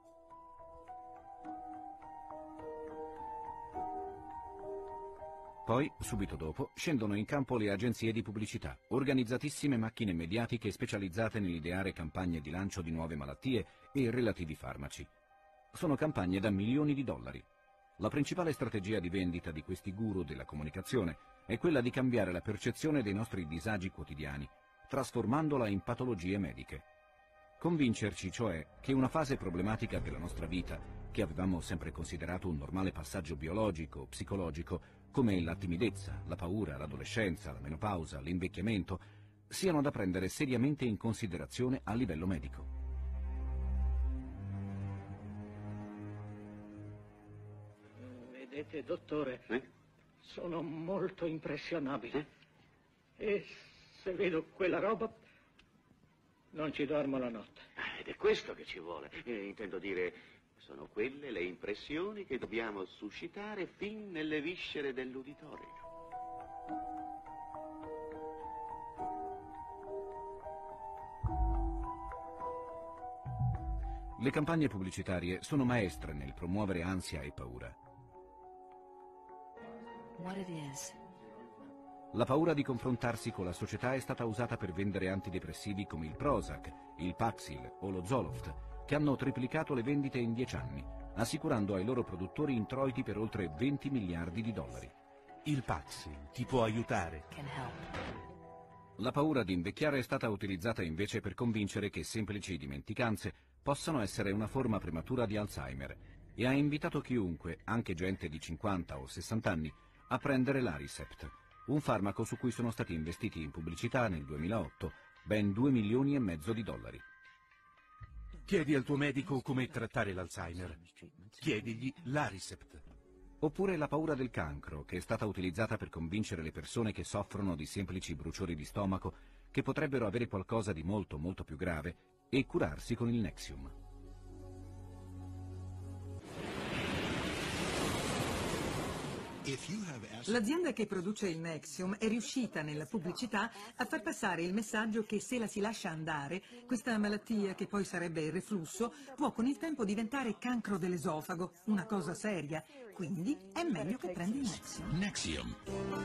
Poi, subito dopo, scendono in campo le agenzie di pubblicità, organizzatissime macchine mediatiche specializzate nell'ideare campagne di lancio di nuove malattie e relativi farmaci. Sono campagne da milioni di dollari. La principale strategia di vendita di questi guru della comunicazione è quella di cambiare la percezione dei nostri disagi quotidiani, trasformandola in patologie mediche. Convincerci, cioè, che una fase problematica della nostra vita, che avevamo sempre considerato un normale passaggio biologico, psicologico, come la timidezza, la paura, l'adolescenza, la menopausa, l'invecchiamento, siano da prendere seriamente in considerazione a livello medico.
Vedete, dottore,
eh?
sono molto impressionabile. Eh? E se vedo quella roba, non ci dormo la notte.
Ed è questo che ci vuole. Eh, intendo dire, sono quelle le impressioni che dobbiamo suscitare fin nelle viscere dell'uditorio.
Le campagne pubblicitarie sono maestre nel promuovere ansia e paura.
What it is.
La paura di confrontarsi con la società è stata usata per vendere antidepressivi come il Prozac, il Paxil o lo Zoloft, che hanno triplicato le vendite in dieci anni, assicurando ai loro produttori introiti per oltre venti miliardi di dollari.
Il Paxil ti può aiutare.
La paura di invecchiare è stata utilizzata invece per convincere che semplici dimenticanze possano essere una forma prematura di Alzheimer e ha invitato chiunque, anche gente di cinquanta o sessanta anni, a prendere l'Aricept, un farmaco su cui sono stati investiti in pubblicità nel duemilaotto ben due milioni e mezzo di dollari.
Chiedi al tuo medico come trattare l'Alzheimer. Chiedigli l'Aricept.
Oppure la paura del cancro, che è stata utilizzata per convincere le persone che soffrono di semplici bruciori di stomaco che potrebbero avere qualcosa di molto molto più grave e curarsi con il Nexium.
L'azienda che produce il Nexium è riuscita nella pubblicità a far passare il messaggio che se la si lascia andare, questa malattia, che poi sarebbe il reflusso, può con il tempo diventare cancro dell'esofago, una cosa seria. Quindi è meglio che prendi il Nexium.
Nexium.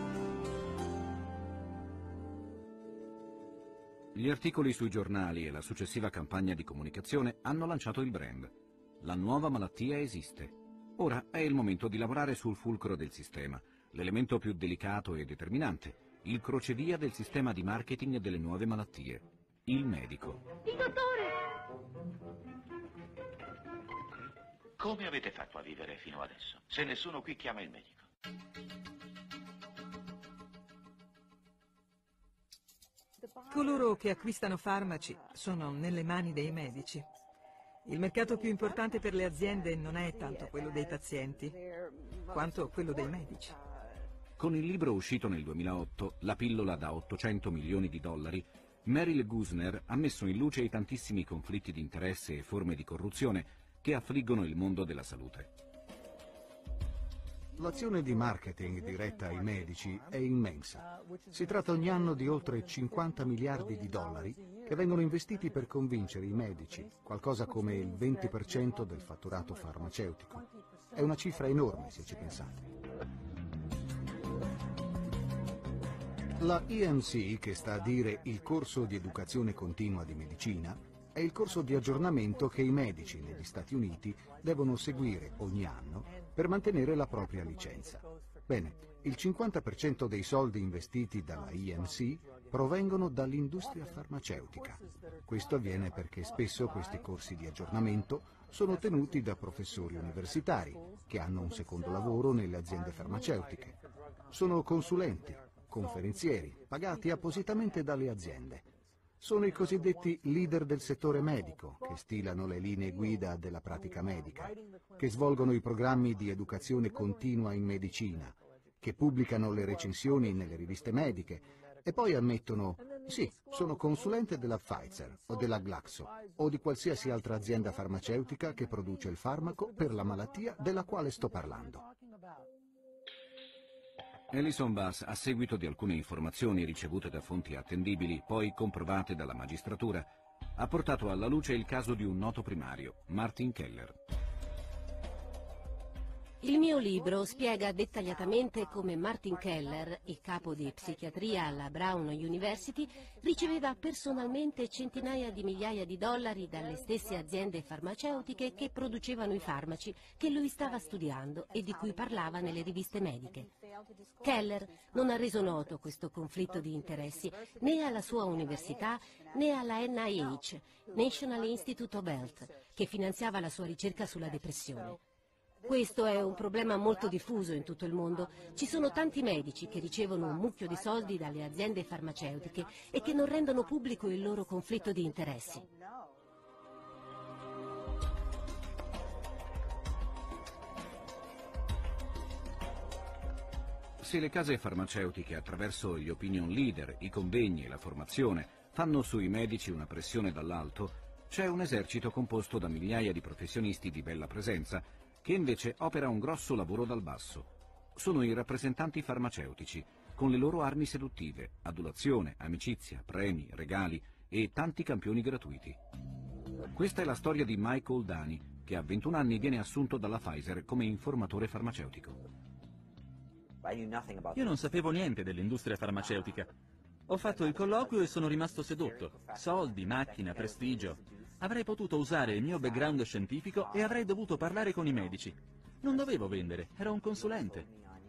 Gli articoli sui giornali e la successiva campagna di comunicazione hanno lanciato il brand. La nuova malattia esiste. Ora è il momento di lavorare sul fulcro del sistema, l'elemento più delicato e determinante, il crocevia del sistema di marketing delle nuove malattie, il medico.
Il dottore!
Come avete fatto a vivere fino adesso, se nessuno qui chiama il medico?
Coloro che acquistano farmaci sono nelle mani dei medici. Il mercato più importante per le aziende non è tanto quello dei pazienti, quanto quello dei medici.
Con il libro uscito nel duemilaotto, La pillola da ottocento milioni di dollari, Meryl Gusner ha messo in luce i tantissimi conflitti di interesse e forme di corruzione che affliggono il mondo della salute.
L'azione di marketing diretta ai medici è immensa. Si tratta ogni anno di oltre cinquanta miliardi di dollari che vengono investiti per convincere i medici, qualcosa come il venti per cento del fatturato farmaceutico. È una cifra enorme se ci pensate. La E M C, che sta a dire il corso di educazione continua di medicina, è il corso di aggiornamento che i medici negli Stati Uniti devono seguire ogni anno per mantenere la propria licenza. Bene, il cinquanta per cento dei soldi investiti dalla E M C provengono dall'industria farmaceutica. Questo avviene perché spesso questi corsi di aggiornamento sono tenuti da professori universitari che hanno un secondo lavoro nelle aziende farmaceutiche. Sono consulenti, conferenzieri, pagati appositamente dalle aziende. Sono i cosiddetti leader del settore medico, che stilano le linee guida della pratica medica, che svolgono i programmi di educazione continua in medicina, che pubblicano le recensioni nelle riviste mediche e poi ammettono, sì, sono consulente della Pfizer o della Glaxo o di qualsiasi altra azienda farmaceutica che produce il farmaco per la malattia della quale sto parlando.
Alison Bass, a seguito di alcune informazioni ricevute da fonti attendibili, poi comprovate dalla magistratura, ha portato alla luce il caso di un noto primario, Martin Keller.
Il mio libro spiega dettagliatamente come Martin Keller, il capo di psichiatria alla Brown University, riceveva personalmente centinaia di migliaia di dollari dalle stesse aziende farmaceutiche che producevano i farmaci che lui stava studiando e di cui parlava nelle riviste mediche. Keller non ha reso noto questo conflitto di interessi né alla sua università né alla N I H, National Institute of Health, che finanziava la sua ricerca sulla depressione. Questo è un problema molto diffuso in tutto il mondo. Ci sono tanti medici che ricevono un mucchio di soldi dalle aziende farmaceutiche e che non rendono pubblico il loro conflitto di interessi.
Se le case farmaceutiche, attraverso gli opinion leader, i convegni e la formazione, fanno sui medici una pressione dall'alto, c'è un esercito composto da migliaia di professionisti di bella presenza che invece opera un grosso lavoro dal basso. Sono i rappresentanti farmaceutici, con le loro armi seduttive, adulazione, amicizia, premi, regali e tanti campioni gratuiti. Questa è la storia di Michael Dani, che a ventuno anni viene assunto dalla Pfizer come informatore farmaceutico.
Io non sapevo niente dell'industria farmaceutica. Ho fatto il colloquio e sono rimasto sedotto. Soldi, macchina, prestigio. Avrei potuto usare il mio background scientifico e avrei dovuto parlare con i medici. Non dovevo vendere, ero un consulente.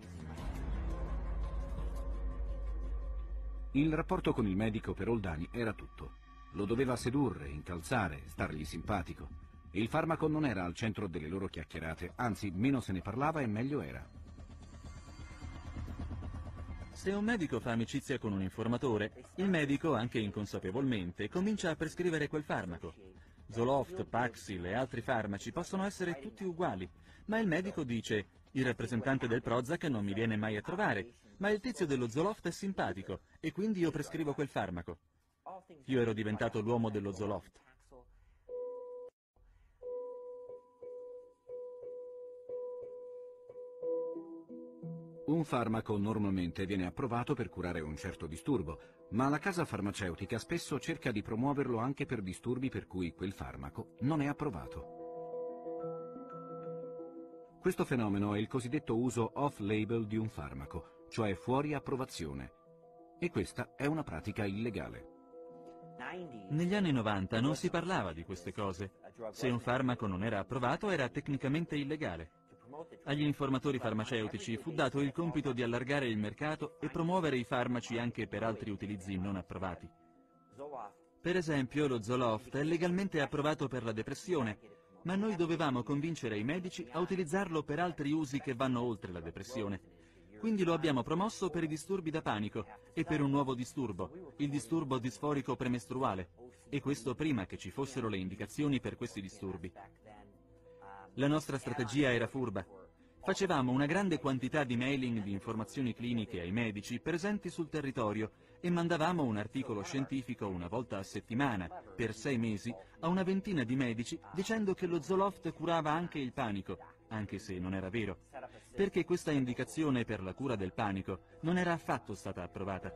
Il rapporto con il medico per Oldani era tutto. Lo doveva sedurre, incalzare, stargli simpatico. Il farmaco non era al centro delle loro chiacchierate, anzi, meno se ne parlava e meglio era.
Se un medico fa amicizia con un informatore, il medico, anche inconsapevolmente, comincia a prescrivere quel farmaco. Zoloft, Paxil e altri farmaci possono essere tutti uguali, ma il medico dice Il rappresentante del Prozac non mi viene mai a trovare, ma il tizio dello Zoloft è simpatico e quindi io prescrivo quel farmaco. Io ero diventato l'uomo dello Zoloft.
Un farmaco normalmente viene approvato per curare un certo disturbo, ma la casa farmaceutica spesso cerca di promuoverlo anche per disturbi per cui quel farmaco non è approvato. Questo fenomeno è il cosiddetto uso off-label di un farmaco, cioè fuori approvazione. E questa è una pratica illegale.
Negli anni novanta non si parlava di queste cose. Se un farmaco non era approvato era tecnicamente illegale. Agli informatori farmaceutici fu dato il compito di allargare il mercato e promuovere i farmaci anche per altri utilizzi non approvati. Per esempio, lo Zoloft è legalmente approvato per la depressione, ma noi dovevamo convincere i medici a utilizzarlo per altri usi che vanno oltre la depressione. Quindi lo abbiamo promosso per i disturbi da panico e per un nuovo disturbo, il disturbo disforico premestruale, e questo prima che ci fossero le indicazioni per questi disturbi. La nostra strategia era furba. Facevamo una grande quantità di mailing di informazioni cliniche ai medici presenti sul territorio e mandavamo un articolo scientifico una volta a settimana, per sei mesi, a una ventina di medici dicendo che lo Zoloft curava anche il panico, anche se non era vero, perché questa indicazione per la cura del panico non era affatto stata approvata.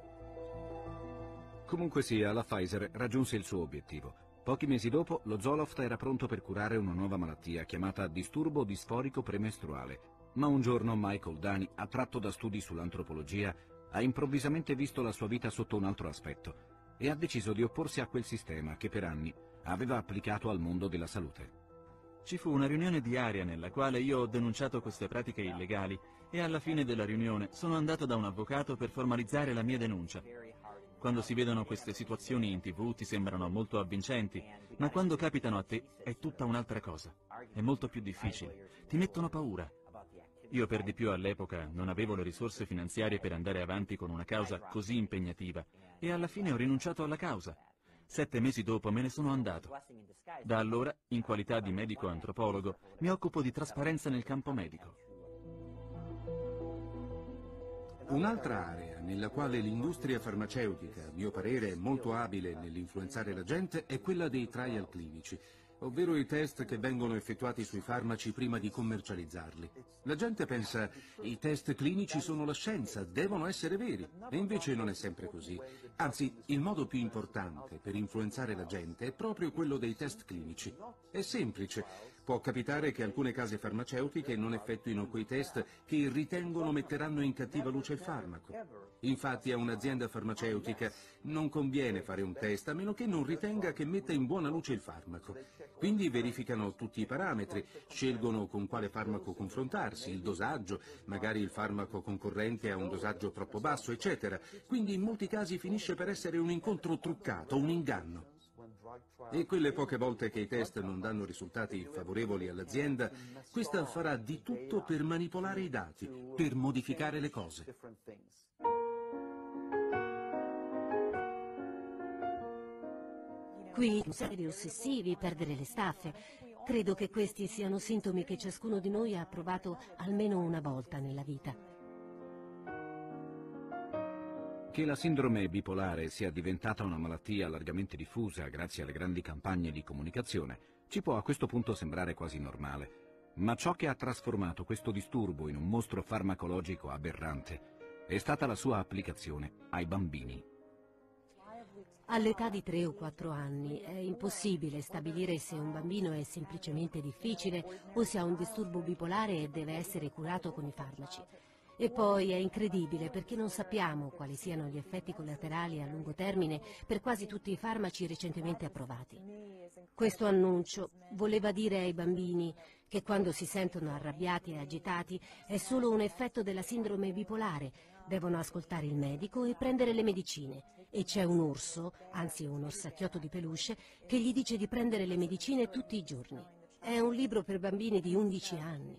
Comunque sia, la Pfizer raggiunse il suo obiettivo. Pochi mesi dopo, lo Zoloft era pronto per curare una nuova malattia chiamata disturbo disforico premestruale. Ma un giorno Michael Dani, attratto da studi sull'antropologia, ha improvvisamente visto la sua vita sotto un altro aspetto e ha deciso di opporsi a quel sistema che per anni aveva applicato al mondo della salute.
Ci fu una riunione diaria nella quale io ho denunciato queste pratiche illegali e alla fine della riunione sono andato da un avvocato per formalizzare la mia denuncia. Quando si vedono queste situazioni in tv ti sembrano molto avvincenti, ma quando capitano a te è tutta un'altra cosa. È molto più difficile. Ti mettono paura. Io per di più all'epoca non avevo le risorse finanziarie per andare avanti con una causa così impegnativa e alla fine ho rinunciato alla causa. Sette mesi dopo me ne sono andato. Da allora, in qualità di medico antropologo, mi occupo di trasparenza nel campo medico.
Un'altra area nella quale l'industria farmaceutica, a mio parere, è molto abile nell'influenzare la gente è quella dei trial clinici, ovvero i test che vengono effettuati sui farmaci prima di commercializzarli. La gente pensa i test clinici sono la scienza, devono essere veri, e invece non è sempre così. Anzi, il modo più importante per influenzare la gente è proprio quello dei test clinici. È semplice. Può capitare che alcune case farmaceutiche non effettuino quei test che ritengono metteranno in cattiva luce il farmaco. Infatti a un'azienda farmaceutica non conviene fare un test a meno che non ritenga che metta in buona luce il farmaco. Quindi verificano tutti i parametri, scelgono con quale farmaco confrontarsi, il dosaggio, magari il farmaco concorrente ha un dosaggio troppo basso, eccetera. Quindi in molti casi finisce per essere un incontro truccato, un inganno. E quelle poche volte che i test non danno risultati favorevoli all'azienda, questa farà di tutto per manipolare i dati, per modificare le cose.
Qui seri ossessivi, perdere le staffe. Credo che questi siano sintomi che ciascuno di noi ha provato almeno una volta nella vita.
Che la sindrome bipolare sia diventata una malattia largamente diffusa grazie alle grandi campagne di comunicazione ci può a questo punto sembrare quasi normale. Ma ciò che ha trasformato questo disturbo in un mostro farmacologico aberrante è stata la sua applicazione ai bambini.
All'età di tre o quattro anni è impossibile stabilire se un bambino è semplicemente difficile o se ha un disturbo bipolare e deve essere curato con i farmaci. E poi è incredibile perché non sappiamo quali siano gli effetti collaterali a lungo termine per quasi tutti i farmaci recentemente approvati. Questo annuncio voleva dire ai bambini che quando si sentono arrabbiati e agitati è solo un effetto della sindrome bipolare, devono ascoltare il medico e prendere le medicine. E c'è un orso, anzi un orsacchiotto di peluche, che gli dice di prendere le medicine tutti i giorni. È un libro per bambini di undici anni.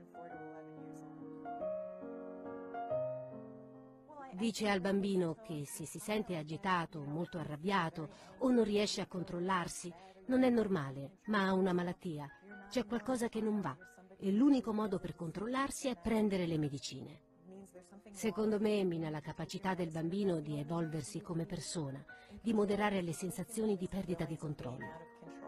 Dice al bambino che se si sente agitato, molto arrabbiato o non riesce a controllarsi, non è normale, ma ha una malattia. C'è qualcosa che non va e l'unico modo per controllarsi è prendere le medicine. Secondo me mina la capacità del bambino di evolversi come persona, di moderare le sensazioni di perdita di controllo.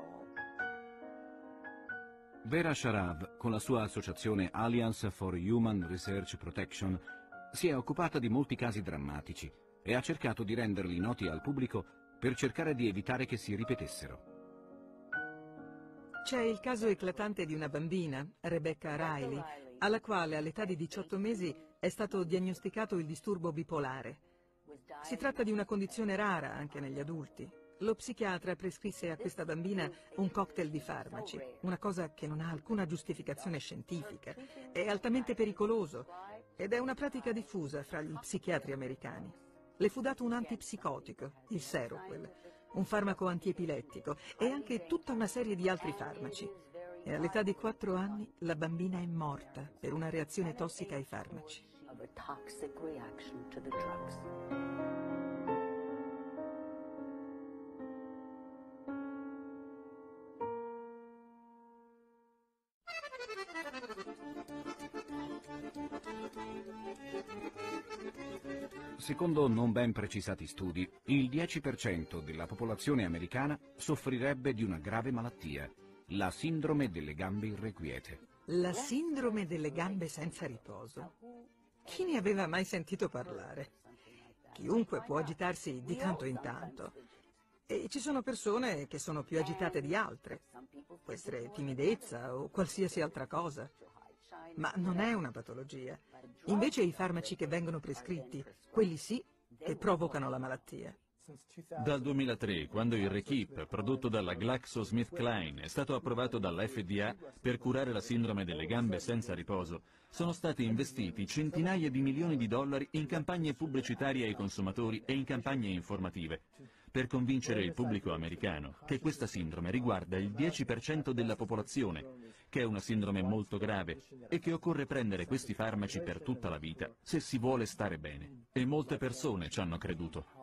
Vera Sharav, con la sua associazione Alliance for Human Research Protection, si è occupata di molti casi drammatici e ha cercato di renderli noti al pubblico per cercare di evitare che si ripetessero.
C'è il caso eclatante di una bambina, Rebecca Riley, alla quale all'età di diciotto mesi è stato diagnosticato il disturbo bipolare. Si tratta di una condizione rara anche negli adulti. Lo psichiatra prescrisse a questa bambina un cocktail di farmaci, una cosa che non ha alcuna giustificazione scientifica, è altamente pericoloso ed è una pratica diffusa fra gli psichiatri americani. Le fu dato un antipsicotico, il Seroquel, un farmaco antiepilettico e anche tutta una serie di altri farmaci. E all'età di quattro anni la bambina è morta per una reazione tossica ai farmaci.
Secondo non ben precisati studi, il dieci per cento della popolazione americana soffrirebbe di una grave malattia, la sindrome delle gambe irrequiete.
La sindrome delle gambe senza riposo? Chi ne aveva mai sentito parlare? Chiunque può agitarsi di tanto in tanto. E ci sono persone che sono più agitate di altre. Può essere timidezza o qualsiasi altra cosa. Ma non è una patologia. Invece i farmaci che vengono prescritti, quelli sì, che provocano la malattia.
Dal duemilatré, quando il Rekip, prodotto dalla GlaxoSmithKline, è stato approvato dall'F D A per curare la sindrome delle gambe senza riposo, sono stati investiti centinaia di milioni di dollari in campagne pubblicitarie ai consumatori e in campagne informative, per convincere il pubblico americano che questa sindrome riguarda il dieci per cento della popolazione, che è una sindrome molto grave e che occorre prendere questi farmaci per tutta la vita se si vuole stare bene. E molte persone ci hanno creduto.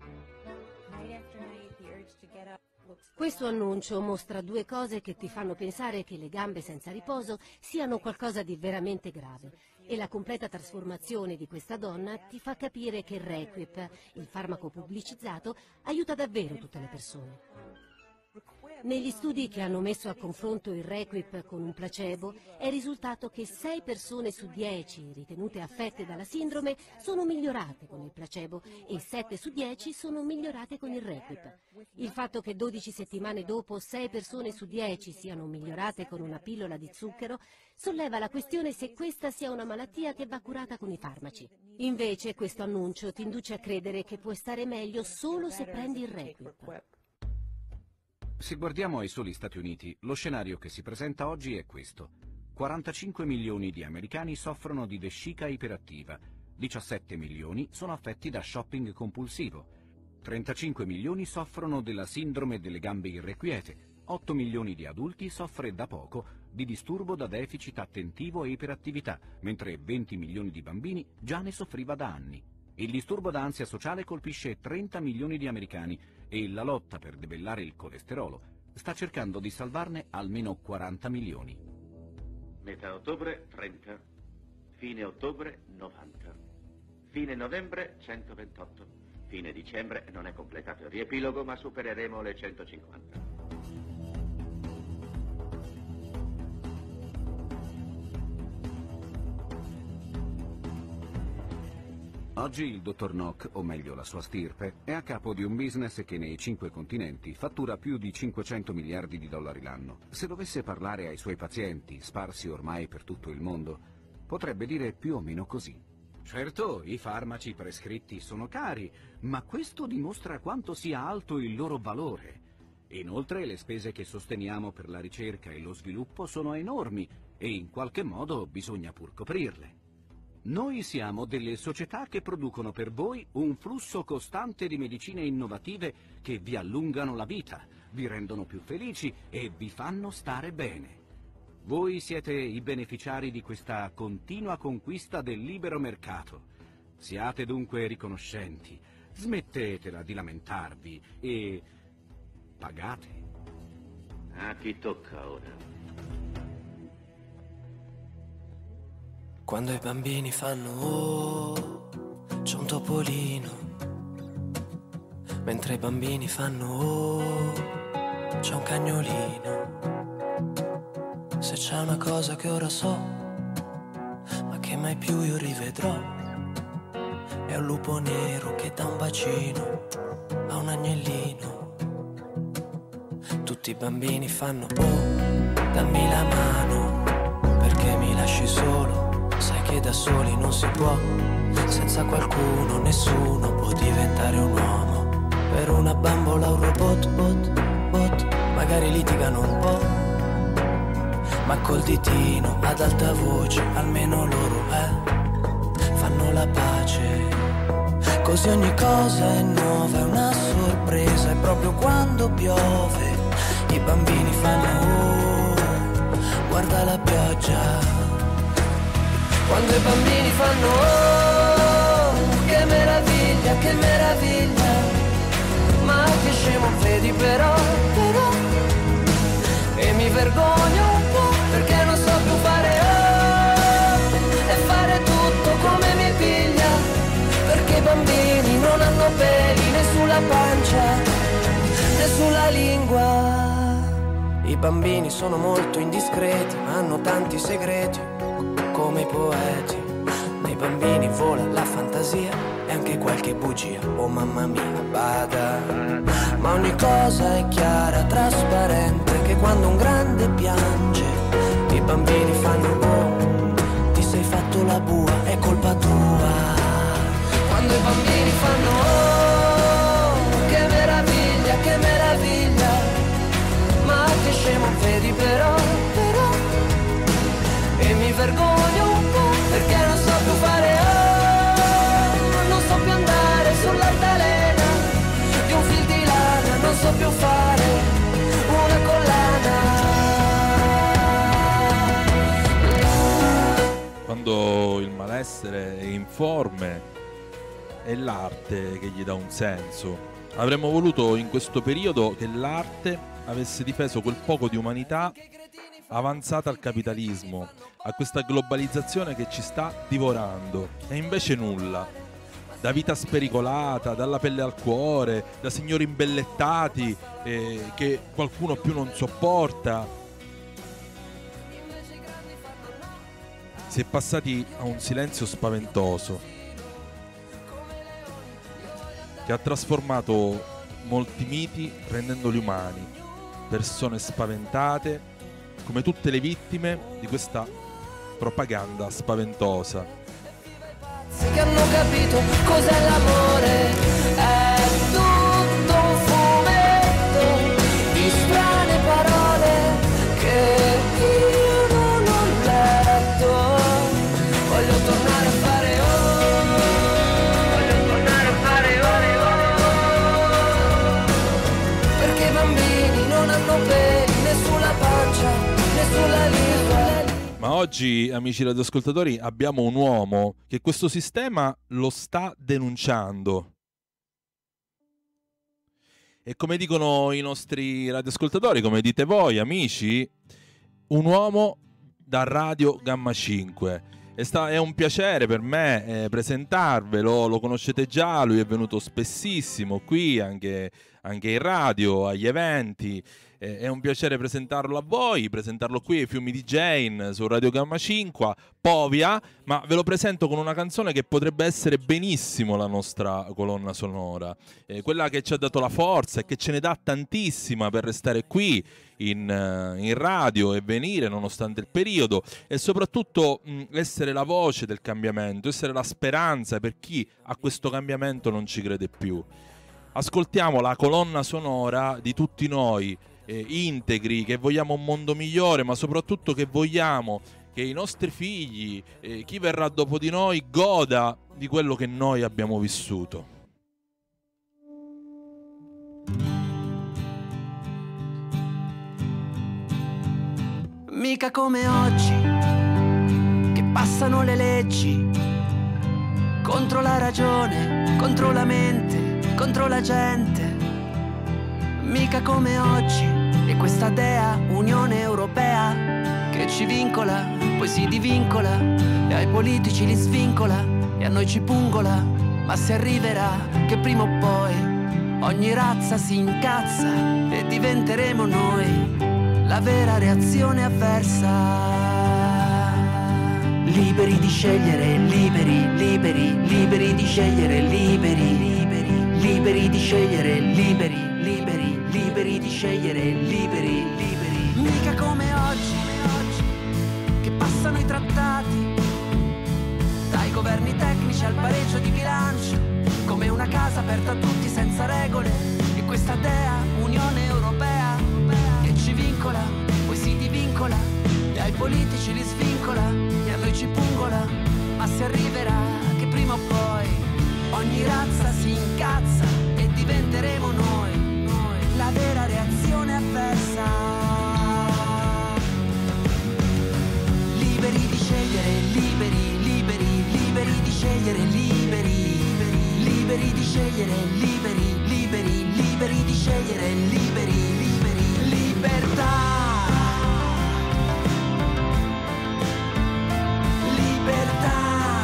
Questo annuncio mostra due cose che ti fanno pensare che le gambe senza riposo siano qualcosa di veramente grave e la completa trasformazione di questa donna ti fa capire che il Requip, il farmaco pubblicizzato, aiuta davvero tutte le persone. Negli studi che hanno messo a confronto il Requip con un placebo è risultato che sei persone su dieci ritenute affette dalla sindrome sono migliorate con il placebo e sette su dieci sono migliorate con il Requip. Il fatto che dodici settimane dopo sei persone su dieci siano migliorate con una pillola di zucchero solleva la questione se questa sia una malattia che va curata con i farmaci. Invece questo annuncio ti induce a credere che puoi stare meglio solo se prendi il Requip.
Se guardiamo ai soli Stati Uniti, lo scenario che si presenta oggi è questo. quarantacinque milioni di americani soffrono di vescica iperattiva, diciassette milioni sono affetti da shopping compulsivo, trentacinque milioni soffrono della sindrome delle gambe irrequiete, otto milioni di adulti soffre da poco di disturbo da deficit attentivo e iperattività, mentre venti milioni di bambini già ne soffriva da anni. Il disturbo da ansia sociale colpisce trenta milioni di americani e la lotta per debellare il colesterolo sta cercando di salvarne almeno quaranta milioni.
Metà ottobre trenta, fine ottobre novanta, fine novembre centoventotto, fine dicembre non è completato il riepilogo ma supereremo le centocinquanta.
Oggi il dottor Nock, o meglio la sua stirpe, è a capo di un business che nei cinque continenti fattura più di cinquecento miliardi di dollari l'anno. Se dovesse parlare ai suoi pazienti, sparsi ormai per tutto il mondo, potrebbe dire più o meno così. Certo, i farmaci prescritti sono cari, ma questo dimostra quanto sia alto il loro valore. Inoltre le spese che sosteniamo per la ricerca e lo sviluppo sono enormi e in qualche modo bisogna pur coprirle. Noi siamo delle società che producono per voi un flusso costante di medicine innovative che vi allungano la vita, vi rendono più felici e vi fanno stare bene. Voi siete i beneficiari di questa continua conquista del libero mercato. Siate dunque riconoscenti, smettetela di lamentarvi e pagate.
A chi tocca ora?
Quando i bambini fanno oh, c'è un topolino. Mentre i bambini fanno oh, c'è un cagnolino. Se c'è una cosa che ora so, ma che mai più io rivedrò, è un lupo nero che dà un bacino a un agnellino. Tutti i bambini fanno oh, dammi la mano, perché mi lasci solo. Sai che da soli non si può, senza qualcuno nessuno può diventare un uomo. Per una bambola un robot, bot, bot, magari litigano un po', ma col ditino ad alta voce almeno loro eh, fanno la pace. Così ogni cosa è nuova, è una sorpresa, e proprio quando piove i bambini fanno oh, guarda la pioggia. Quando i bambini fanno oh, che meraviglia, che meraviglia, ma che scemo vedi però, però, e mi vergogno un po' perché non so più fare oh, e fare tutto come mi piglia, perché i bambini non hanno peli né sulla pancia né sulla lingua. I bambini sono molto indiscreti, ma hanno tanti segreti come i poeti. Nei bambini vola la fantasia e anche qualche bugia, oh mamma mia, bada. Ma ogni cosa è chiara, trasparente, che quando un grande piange i bambini fanno oh, ti sei fatto la bua, è colpa tua. Quando i bambini fanno oh, che meraviglia, che meraviglia, ma che scemo vedi però, però, e mi vergogno un po' perché non so più fare oh, non so più andare sull'altalena di un fil di lana, non so più fare una collana.
Quando il malessere è informe è l'arte che gli dà un senso. Avremmo voluto in questo periodo che l'arte avesse difeso quel poco di umanità avanzata al capitalismo, a questa globalizzazione che ci sta divorando, e invece nulla. Da vita spericolata, dalla pelle al cuore, da signori imbellettati eh, che qualcuno più non sopporta. Si è passati a un silenzio spaventoso che ha trasformato molti miti rendendoli umani, persone spaventate come tutte le vittime di questa propaganda spaventosa.
Che hanno capito cos'è l'amore, è tutto un fumetto di strane parole che io non ho letto. Voglio tornare a fare oh, voglio tornare a fare oh, oh, perché i bambini non hanno peli né sulla pancia.
Ma oggi, amici radioascoltatori, abbiamo un uomo che questo sistema lo sta denunciando. E come dicono i nostri radioascoltatori, come dite voi, amici, un uomo da Radio Gamma cinque. E sta, è un piacere per me eh, presentarvelo, lo conoscete già, lui è venuto spessissimo qui, anche, anche in radio, agli eventi. È un piacere presentarlo a voi, presentarlo qui ai Fiumi di Jane su Radio Gamma cinque, Povia, ma ve lo presento con una canzone che potrebbe essere benissimo la nostra colonna sonora, eh, quella che ci ha dato la forza e che ce ne dà tantissima per restare qui in, in radio e venire nonostante il periodo, e soprattutto mh, essere la voce del cambiamento, essere la speranza per chi a questo cambiamento non ci crede più. Ascoltiamo la colonna sonora di tutti noi, Eh, integri, che vogliamo un mondo migliore, ma soprattutto che vogliamo che i nostri figli, eh, chi verrà dopo di noi, goda di quello che noi abbiamo vissuto.
Mica come oggi, che passano le leggi contro la ragione, contro la mente, contro la gente. Mica come oggi, e questa dea Unione Europea che che ci vincola, poi si divincola, e ai politici li svincola, e a noi ci pungola, ma si arriverà che prima o poi ogni razza si incazza e diventeremo noi la vera reazione avversa. Liberi di scegliere, liberi, liberi, liberi di scegliere, liberi, liberi, liberi di scegliere, liberi, liberi, liberi di scegliere, liberi, liberi. Mica come oggi, che passano i trattati, dai governi tecnici al pareggio di bilancio, come una casa aperta a tutti senza regole, e questa dea Unione Europea che ci vincola, poi si divincola, e ai politici li svincola, e a noi ci pungola, ma si arriverà che prima o poi ogni razza si incazza e diventeremo noi, noi la vera reazione avversa. Liberi di scegliere, liberi, liberi, liberi di scegliere, liberi, liberi, liberi di scegliere, liberi, liberi, liberi di scegliere, liberi, liberi, libertà. Libertà,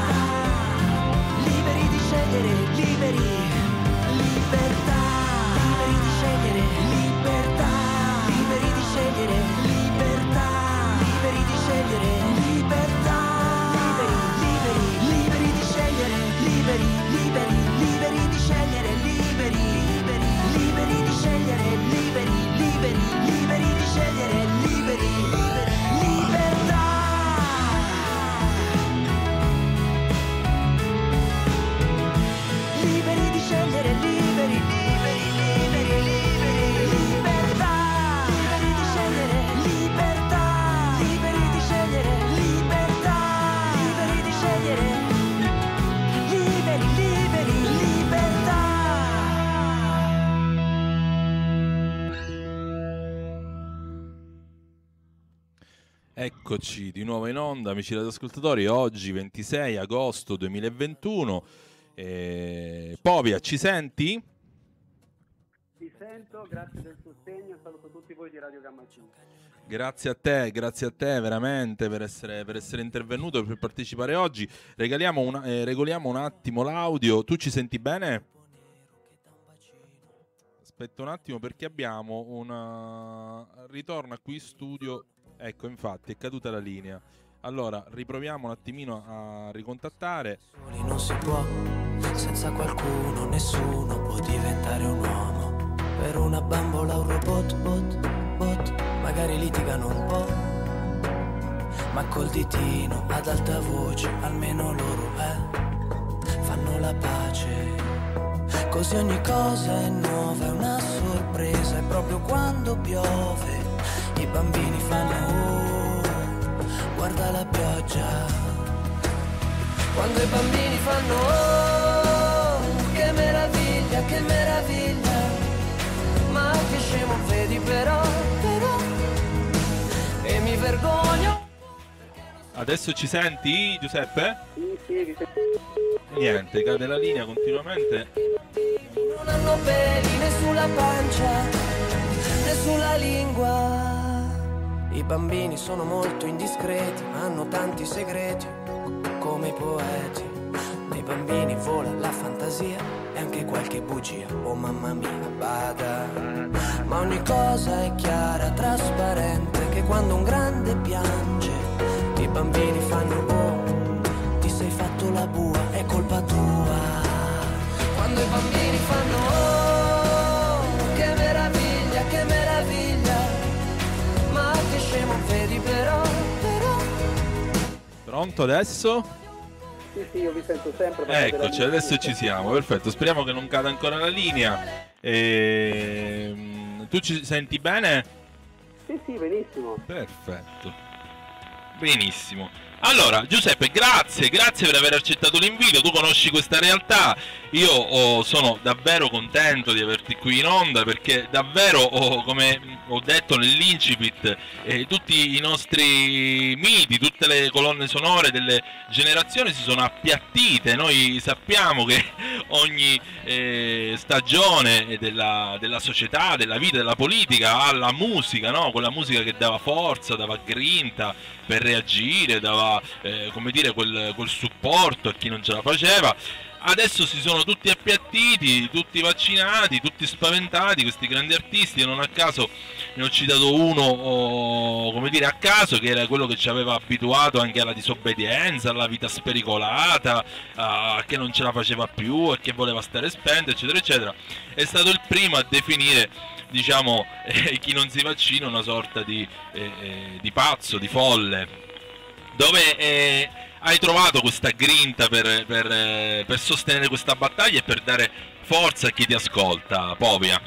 liberi di scegliere, liberi, libertà, liberi di scegliere, libertà, liberi di scegliere, libertà, liberi di scegliere, libertà, liberi, liberi, liberi di scegliere, liberi, liberi, liberi di scegliere, liberi, liberi, liberi di scegliere, liberi, liberi, liberi di scegliere, liberi, liberi, libertà. Liberi di scegliere, liberi, liberi, liberi, liberi, libertà. Liberi di scegliere, libertà. Liberi di scegliere, libertà. Liberi di scegliere, liberi, liberi, libertà.
Eccoci di nuovo in onda, amici radioascoltatori. Oggi ventisei agosto duemilaventuno. Eh, Povia, ci senti?
Ti sento, grazie del sostegno, saluto tutti voi di Radio Gamma cinque.
Grazie a te, grazie a te veramente per essere, per essere intervenuto e per partecipare oggi. Regaliamo una, eh, regoliamo un attimo l'audio. Tu ci senti bene? Aspetta un attimo perché abbiamo una... ritorna qui in studio. Ecco, infatti è caduta la linea. Allora, riproviamo un attimino a ricontattare.
Non si può, senza qualcuno, nessuno può diventare un uomo. Per una bambola un robot, bot, bot, magari litigano un po', ma col ditino ad alta voce, almeno loro eh, fanno la pace. Così ogni cosa è nuova, è una sorpresa, e proprio quando piove i bambini fanno oh, guarda la pioggia. Quando i bambini fanno oh, che meraviglia, che meraviglia, ma che scemo vedi però, però, e mi vergogno.
Adesso ci senti, Giuseppe?
Sì, sì, vi sento.
Niente, cade la linea continuamente.
Non hanno peli né sulla pancia né sulla lingua. I bambini sono molto indiscreti, hanno tanti segreti, come i poeti. Nei bambini vola la fantasia e anche qualche bugia, oh mamma mia, bada. Ma ogni cosa è chiara, trasparente, che quando un grande piange, i bambini fanno oh, ti sei fatto la bua, è colpa tua. Quando i bambini fanno oh, che meraviglia, che meraviglia, ma che scemo vedi però, però.
Pronto adesso?
Sì, sì, io vi sento sempre.
Eccoci, adesso ci siamo, perfetto. Speriamo che non cada ancora la linea. E... tu ci senti bene?
Sì, sì, benissimo.
Perfetto. Benissimo. Allora, Giuseppe, grazie, grazie per aver accettato l'invito. Tu conosci questa realtà. Io oh, sono davvero contento di averti qui in onda, perché davvero, oh, come ho detto nell'incipit, eh, tutti i nostri miti, tutte le colonne sonore delle generazioni si sono appiattite. Noi sappiamo che ogni eh, stagione della, della società, della vita, della politica ha la musica, no? Quella musica che dava forza, dava grinta per reagire, dava eh, come dire, quel, quel supporto a chi non ce la faceva. Adesso si sono tutti appiattiti, tutti vaccinati, tutti spaventati, questi grandi artisti. Non a caso ne ho citato uno, oh, come dire, a caso, che era quello che ci aveva abituato anche alla disobbedienza, alla vita spericolata, a che non ce la faceva più e che voleva stare spento, eccetera, eccetera. È stato il primo a definire, diciamo, eh, chi non si vaccina una sorta di, eh, eh, di pazzo, di folle, dove... Eh, hai trovato questa grinta per, per, per sostenere questa battaglia e per dare forza a chi ti ascolta, Povia?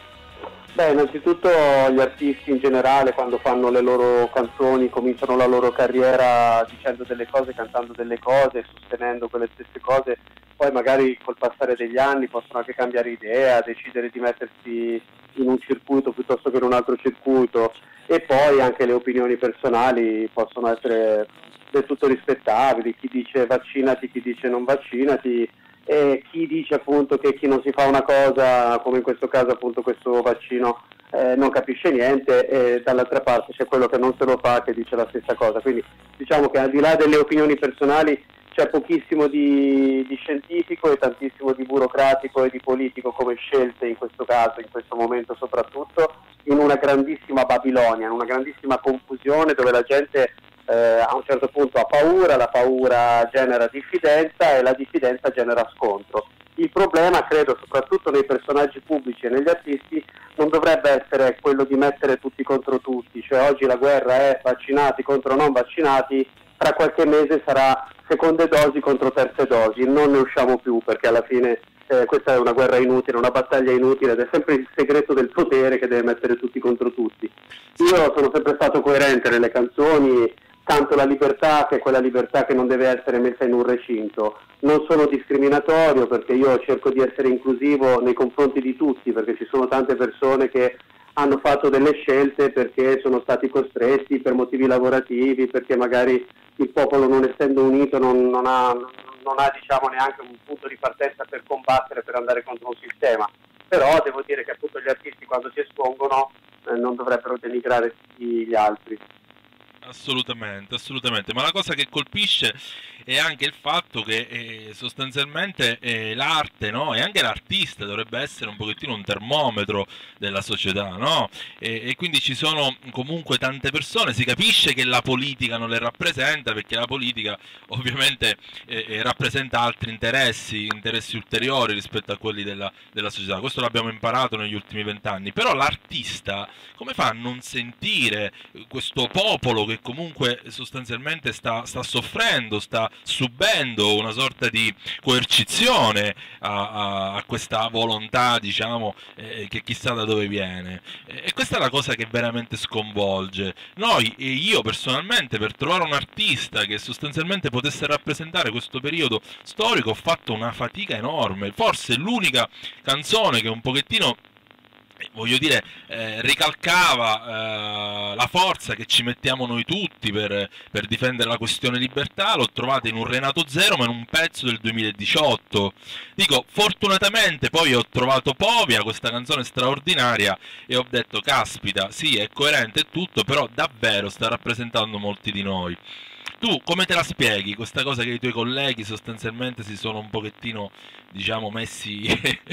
Beh, innanzitutto gli artisti in generale, quando fanno le loro canzoni, cominciano la loro carriera dicendo delle cose, cantando delle cose, sostenendo quelle stesse cose, poi magari col passare degli anni possono anche cambiare idea, decidere di mettersi in un circuito piuttosto che in un altro circuito, e poi anche le opinioni personali possono essere del tutto rispettabili, chi dice vaccinati, chi dice non vaccinati, e chi dice appunto che chi non si fa una cosa, come in questo caso appunto questo vaccino, eh, non capisce niente, e dall'altra parte c'è quello che non se lo fa che dice la stessa cosa. Quindi diciamo che al di là delle opinioni personali c'è pochissimo di, di scientifico e tantissimo di burocratico e di politico come scelte in questo caso, in questo momento soprattutto, in una grandissima Babilonia, in una grandissima confusione dove la gente Eh, a un certo punto ha paura, la paura genera diffidenza e la diffidenza genera scontro. Il problema, credo, soprattutto nei personaggi pubblici e negli artisti, non dovrebbe essere quello di mettere tutti contro tutti, cioè oggi la guerra è vaccinati contro non vaccinati, tra qualche mese sarà seconde dosi contro terze dosi, non ne usciamo più, perché alla fine eh, questa è una guerra inutile, una battaglia inutile, ed è sempre il segreto del potere che deve mettere tutti contro tutti. Io sono sempre stato coerente nelle canzoni, tanto la libertà, che è quella libertà che non deve essere messa in un recinto. Non sono discriminatorio, perché io cerco di essere inclusivo nei confronti di tutti, perché ci sono tante persone che hanno fatto delle scelte perché sono stati costretti per motivi lavorativi, perché magari il popolo, non essendo unito, non, non ha, non ha diciamo neanche un punto di partenza per combattere, per andare contro un sistema. Però devo dire che appunto gli artisti, quando si espongono, eh, non dovrebbero denigrare tutti gli altri.
Assolutamente, assolutamente, ma la cosa che colpisce è anche il fatto che eh, sostanzialmente eh, l'arte, no? E anche l'artista dovrebbe essere un pochettino un termometro della società, no? E, e quindi ci sono comunque tante persone, si capisce che la politica non le rappresenta, perché la politica ovviamente eh, eh, rappresenta altri interessi, interessi ulteriori rispetto a quelli della, della società. Questo l'abbiamo imparato negli ultimi vent'anni, però l'artista come fa a non sentire questo popolo che comunque sostanzialmente sta, sta soffrendo, sta subendo una sorta di coercizione a, a, a questa volontà, diciamo, eh, che chissà da dove viene. E questa è la cosa che veramente sconvolge. Noi, e io personalmente, per trovare un artista che sostanzialmente potesse rappresentare questo periodo storico, ho fatto una fatica enorme. Forse l'unica canzone che un pochettino, voglio dire, eh, ricalcava eh, la forza che ci mettiamo noi tutti per, per difendere la questione libertà, l'ho trovata in un Renato Zero, ma in un pezzo del duemiladiciotto. Dico, fortunatamente poi ho trovato Povia, questa canzone straordinaria, e ho detto, caspita, sì, è coerente e tutto, però davvero sta rappresentando molti di noi. Tu come te la spieghi questa cosa che i tuoi colleghi sostanzialmente si sono un pochettino, diciamo, messi,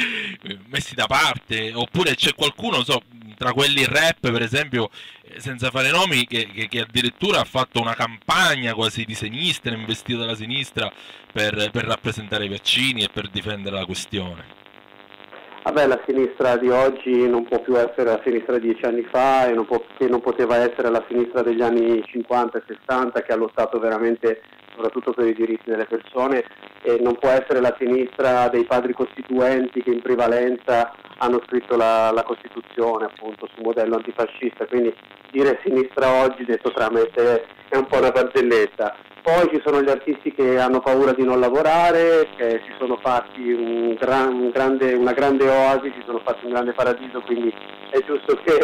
messi da parte? Oppure c'è qualcuno, non so, tra quelli rap per esempio, senza fare nomi, che, che, che addirittura ha fatto una campagna quasi di sinistra, investito dalla sinistra per, per rappresentare i vaccini e per difendere la questione?
Vabbè, la sinistra di oggi non può più essere la sinistra di dieci anni fa, e non può, che non poteva essere la sinistra degli anni cinquanta e sessanta, che ha lottato veramente soprattutto per i diritti delle persone, e non può essere la sinistra dei padri costituenti che in prevalenza hanno scritto la, la Costituzione, appunto, su modello antifascista. Quindi dire sinistra oggi, detto tra me e te, è un po' una barzelletta. Poi ci sono gli artisti che hanno paura di non lavorare, che si sono fatti un gran, un grande, una grande oasi, si sono fatti un grande paradiso, quindi è giusto che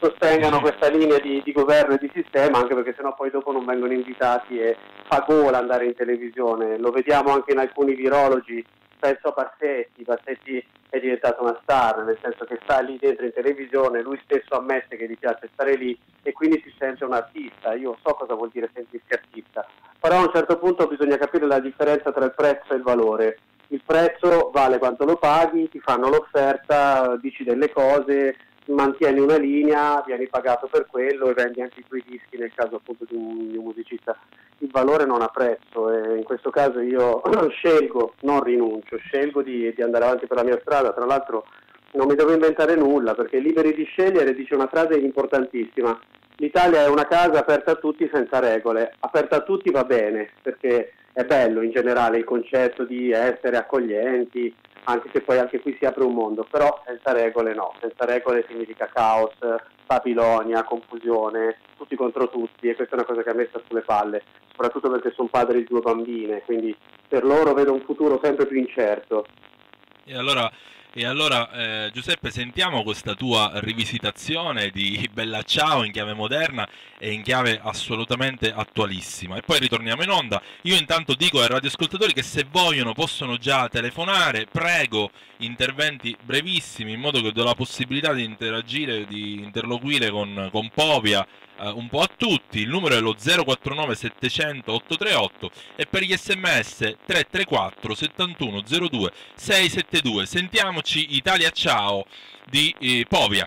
sostengano questa linea di, di governo e di sistema, anche perché sennò poi dopo non vengono invitati e fa gola andare in televisione. Lo vediamo anche in alcuni virologi, penso a Bassetti. Bassetti è diventato una star, nel senso che sta lì dentro in televisione, lui stesso ammette che gli piace stare lì e quindi si sente un artista. Io so cosa vuol dire sentirsi artista, però a un certo punto bisogna capire la differenza tra il prezzo e il valore. Il prezzo vale quanto lo paghi, ti fanno l'offerta, dici delle cose, mantieni una linea, vieni pagato per quello e vendi anche i tuoi dischi nel caso appunto di un, di un musicista. Il valore non ha prezzo e in questo caso io scelgo, non rinuncio, scelgo di, di andare avanti per la mia strada. Tra l'altro non mi devo inventare nulla, perché liberi di scegliere dice una frase importantissima: l'Italia è una casa aperta a tutti senza regole. Aperta a tutti va bene, perché è bello in generale il concetto di essere accoglienti, anche se poi anche qui si apre un mondo, però senza regole no, senza regole significa caos, Babilonia, confusione, tutti contro tutti, e questa è una cosa che ha messo sulle palle, soprattutto perché sono padre di due bambine, quindi per loro vedo un futuro sempre più incerto.
E allora, e allora eh, Giuseppe, sentiamo questa tua rivisitazione di Bella Ciao in chiave moderna e in chiave assolutamente attualissima, e poi ritorniamo in onda. Io intanto dico ai radioascoltatori che se vogliono possono già telefonare, prego, interventi brevissimi in modo che do la possibilità di interagire, di interloquire con, con Povia eh, un po' a tutti. Il numero è lo zero quattro nove settecento ottocentotrentotto e per gli sms tre tre quattro settantuno zero due sei sette due. Sentiamoci Italia Ciao di eh, Povia.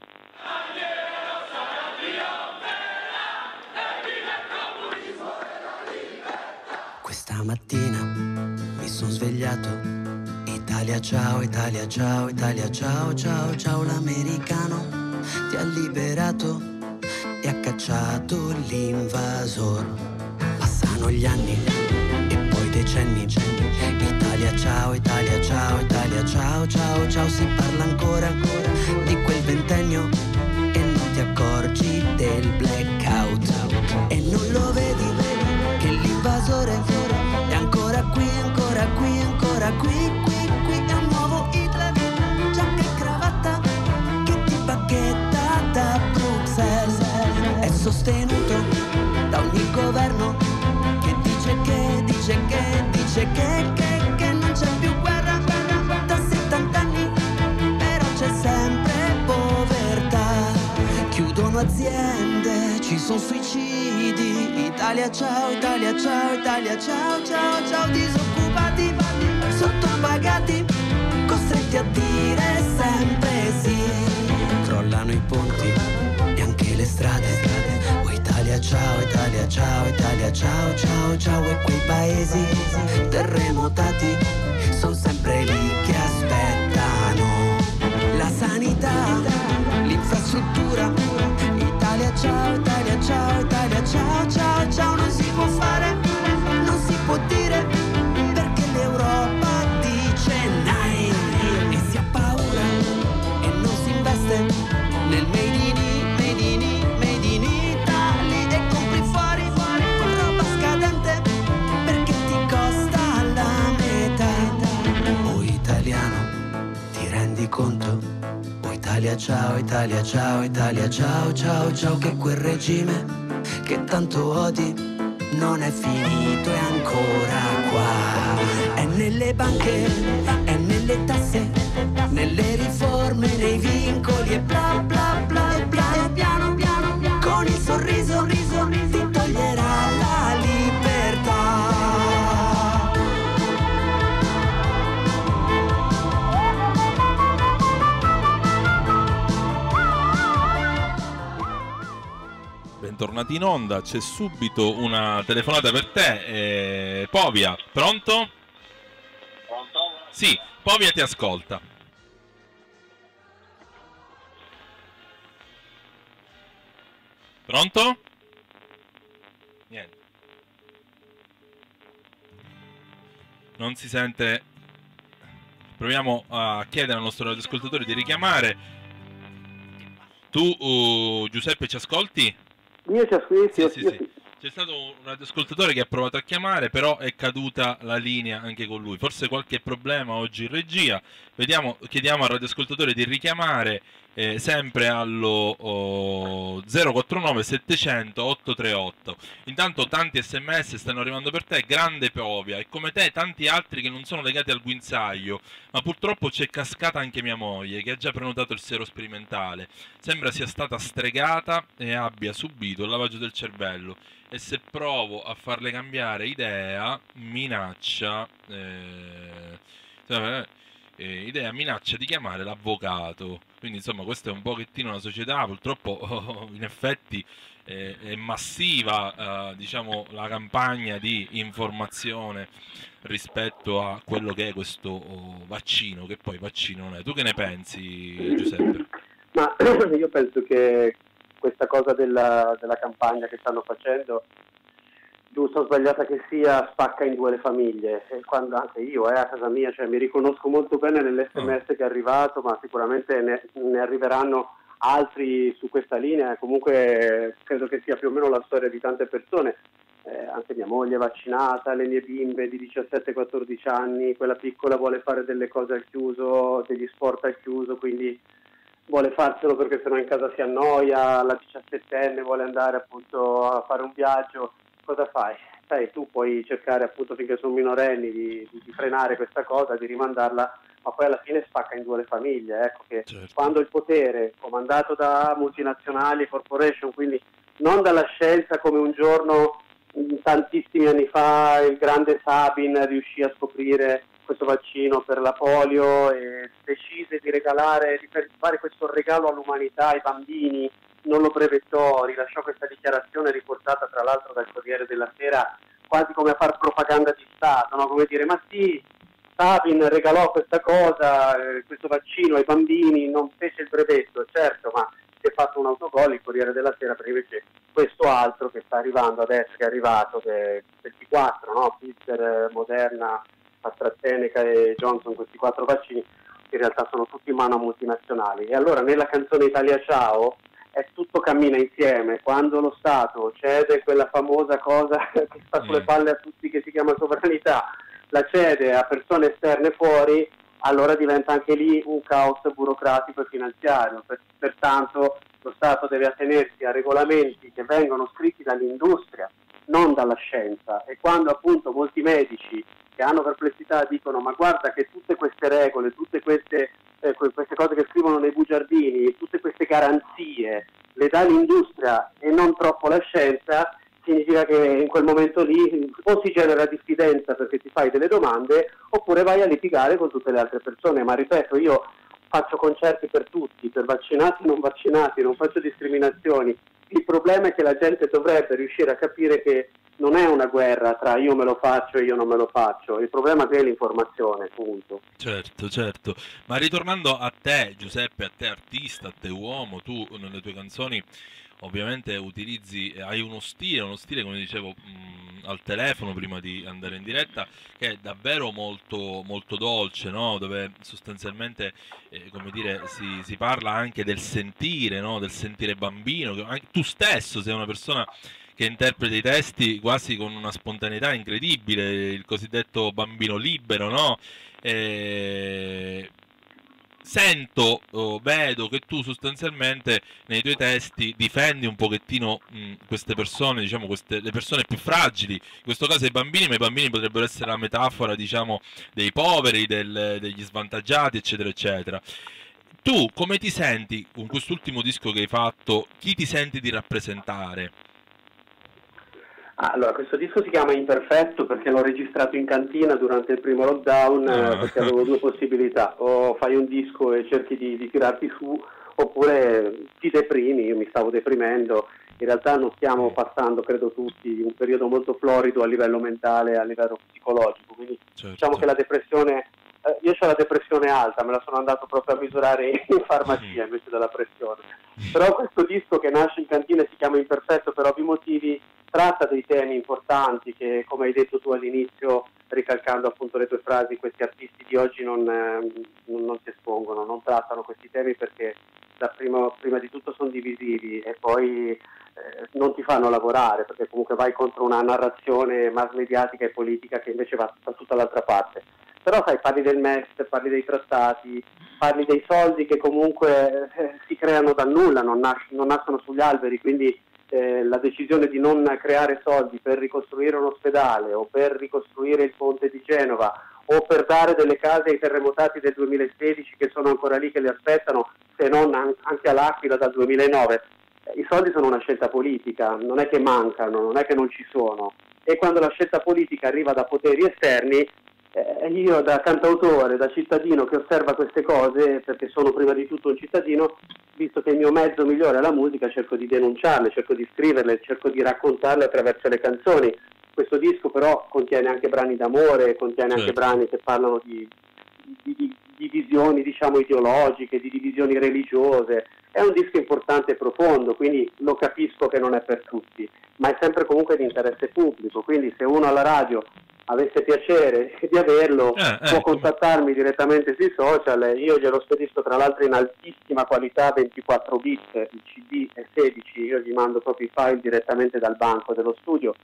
Questa mattina mi sono svegliato, Italia ciao, Italia ciao, Italia ciao, ciao, ciao, l'americano ti ha liberato e ha cacciato l'invasor. Passano gli anni e poi decenni, Italia ciao, Italia ciao, Italia ciao, ciao, ciao, si parla ancora di quel ventennio e non ti accorgi del blackout e non lo vedi che l'invasore è ancora qui, ancora qui, ancora qui, qui, qui, è un nuovo Hitler, giacca e cravatta che ti bacchetta da Bruxelles, è sostenuto da ogni governo che dice che, dice che, dice che, che, che non c'è più guerra da settanta anni, però c'è sempre povertà, chiudono aziende, ci sono suicidi, Italia ciao, Italia ciao, Italia ciao, ciao, ciao, disoccupati, sottopagati, costretti a dire sempre sì, crollano i ponti e anche le strade, oh Italia ciao, Italia ciao, Italia ciao, ciao, ciao, e quei paesi terremotati sono sempre lì che aspettano la sanità, l'infrastruttura, Italia ciao, Italia ciao, Italia ciao, ciao, ciao, non si può fare, non si può dire, perché l'Europa dice nein e si ha paura e non si investe nel made in, made in, made in Italy e compri fuori, fuori con roba scadente perché ti costa la metà. Oh italiano, ti rendi conto? Italia ciao, Italia ciao, Italia ciao, ciao, ciao, che quel regime che tanto odi non è finito, è ancora qua. È nelle banche, è nelle tasse, nelle riforme, nei vincoli e bla bla bla, e piano piano piano, piano con il sorriso, riso, ti toglierà la libertà.
Bentornati in onda, c'è subito una telefonata per te, eh, Povia, pronto?
Pronto?
Sì, Povia ti ascolta. Pronto? Niente. Non si sente. Proviamo a chiedere al nostro radioascoltatore di richiamare. Tu, uh, Giuseppe, ci ascolti?
Io ci ascolto,
sì, sì, sì, sì. C'è stato un radioascoltatore che ha provato a chiamare, però è caduta la linea anche con lui. Forse qualche problema oggi in regia. Vediamo, chiediamo al radioascoltatore di richiamare eh, sempre allo oh, zero quattro nove settecento ottocentotrentotto. Intanto tanti sms stanno arrivando per te, grande Povia, e come te tanti altri che non sono legati al guinzaglio, ma purtroppo c'è cascata anche mia moglie che ha già prenotato il sero sperimentale, sembra sia stata stregata e abbia subito il lavaggio del cervello, e se provo a farle cambiare idea minaccia eh, eh, idea minaccia di chiamare l'avvocato. Quindi insomma questa è un pochettino una società, purtroppo in effetti eh, è massiva eh, diciamo la campagna di informazione rispetto a quello che è questo oh, vaccino, che poi vaccino non è. Tu che ne pensi, Giuseppe?
Ma io penso che questa cosa della, della campagna che stanno facendo, giusta o sbagliata che sia, spacca in due le famiglie, e quando anche io eh, a casa mia, cioè, mi riconosco molto bene nell'esse emme esse che è arrivato, ma sicuramente ne, ne arriveranno altri su questa linea. Comunque credo che sia più o meno la storia di tante persone, eh, anche mia moglie è vaccinata, le mie bimbe di diciassette quattordici anni, quella piccola vuole fare delle cose al chiuso, degli sport al chiuso, quindi vuole farselo perché sennò in casa si annoia, la diciassettenne vuole andare appunto a fare un viaggio. Cosa fai? Sai, tu puoi cercare appunto finché sono minorenni di, di, di frenare questa cosa, di rimandarla, ma poi alla fine spacca in due le famiglie. Ecco che certo. Quando il potere, comandato da multinazionali, corporation, quindi non dalla scienza come un giorno tantissimi anni fa il grande Sabin riuscì a scoprire questo vaccino per la polio e decise di regalare, di fare questo regalo all'umanità, ai bambini, non lo brevettò, rilasciò questa dichiarazione riportata tra l'altro dal Corriere della Sera quasi come a far propaganda di Stato, no? Come dire, ma sì, Sabin regalò questa cosa, eh, questo vaccino ai bambini, non fece il brevetto, certo, ma si è fatto un autogol il Corriere della Sera, perché invece questo altro che sta arrivando adesso, che è arrivato, che è ventiquattro, no? Pfizer, Moderna, AstraZeneca e Johnson, questi quattro vaccini, in realtà sono tutti in mano a multinazionali. E allora nella canzone Italia Ciao è tutto cammina insieme. Quando lo Stato cede quella famosa cosa che sta sulle palle a tutti, che si chiama sovranità, la cede a persone esterne fuori, allora diventa anche lì un caos burocratico e finanziario. Per, pertanto lo Stato deve attenersi a regolamenti che vengono scritti dall'industria, non dalla scienza. E quando appunto molti medici che hanno perplessità dicono ma guarda che tutte queste regole, tutte queste, eh, queste cose che scrivono nei bugiardini, tutte queste garanzie le dà l'industria e non troppo la scienza, significa che in quel momento lì o si genera diffidenza perché ti fai delle domande, oppure vai a litigare con tutte le altre persone. Ma ripeto, io faccio concerti per tutti, per vaccinati e non vaccinati, non faccio discriminazioni. Il problema è che la gente dovrebbe riuscire a capire che non è una guerra tra io me lo faccio e io non me lo faccio, il problema è l'informazione, punto.
Certo, certo. Ma ritornando a te, Giuseppe, a te artista, a te uomo, tu nelle tue canzoni ovviamente utilizzi, hai uno stile, uno stile come dicevo mh, al telefono prima di andare in diretta, che è davvero molto, molto dolce, no? Dove sostanzialmente eh, come dire, si, si parla anche del sentire, no? Del sentire bambino, che anche tu stesso sei una persona che interpreta i testi quasi con una spontaneità incredibile, il cosiddetto bambino libero, no? E sento, oh, vedo che tu sostanzialmente nei tuoi testi difendi un pochettino mh, queste persone, diciamo queste, le persone più fragili, in questo caso i bambini, ma i bambini potrebbero essere la metafora, diciamo, dei poveri, del, degli svantaggiati, eccetera, eccetera. Tu come ti senti con quest'ultimo disco che hai fatto? Chi ti senti di rappresentare?
Allora, questo disco si chiama Imperfetto perché l'ho registrato in cantina durante il primo lockdown,
Ah.
eh, perché avevo due possibilità: o fai un disco e cerchi di, di tirarti su, oppure ti deprimi. Io mi stavo deprimendo. In realtà non stiamo passando, credo tutti, un periodo molto florido a livello mentale, a livello psicologico, quindi
Certo.
diciamo che la depressione, eh, io ho la depressione alta, me la sono andato proprio a misurare in farmacia invece della pressione. Però questo disco che nasce in cantina e si chiama Imperfetto per ovvi motivi, tratta dei temi importanti che, come hai detto tu all'inizio, ricalcando appunto le tue frasi, questi artisti di oggi non, eh, non si espongono, non trattano questi temi perché da prima, prima di tutto sono divisivi e poi eh, non ti fanno lavorare, perché comunque vai contro una narrazione mass mediatica e politica che invece va da tutta l'altra parte. Però sai, parli del M E S, parli dei trattati, parli dei soldi che comunque eh, si creano dal nulla, non, nas- non nascono sugli alberi, quindi eh, la decisione di non creare soldi per ricostruire un ospedale o per ricostruire il ponte di Genova o per dare delle case ai terremotati del duemilasedici che sono ancora lì che li aspettano, se non an- anche all'Aquila dal duemilanove. Eh, I soldi sono una scelta politica, non è che mancano, non è che non ci sono. E quando la scelta politica arriva da poteri esterni, eh, io da cantautore, da cittadino che osserva queste cose, perché sono prima di tutto un cittadino, visto che il mio mezzo migliore è la musica, cerco di denunciarle, cerco di scriverle, cerco di raccontarle attraverso le canzoni. Questo disco però contiene anche brani d'amore, contiene
certo.
anche brani che parlano di, di, di, di divisioni, diciamo, ideologiche, di divisioni religiose. È un disco importante e profondo, quindi lo capisco che non è per tutti, ma è sempre comunque di interesse pubblico, quindi se uno alla radio avesse piacere di averlo
eh,
può
ecco.
contattarmi direttamente sui social. Io glielo spedisco tra l'altro in altissima qualità, ventiquattro bit, il C D è sedici, io gli mando proprio i file direttamente dal banco dello studio.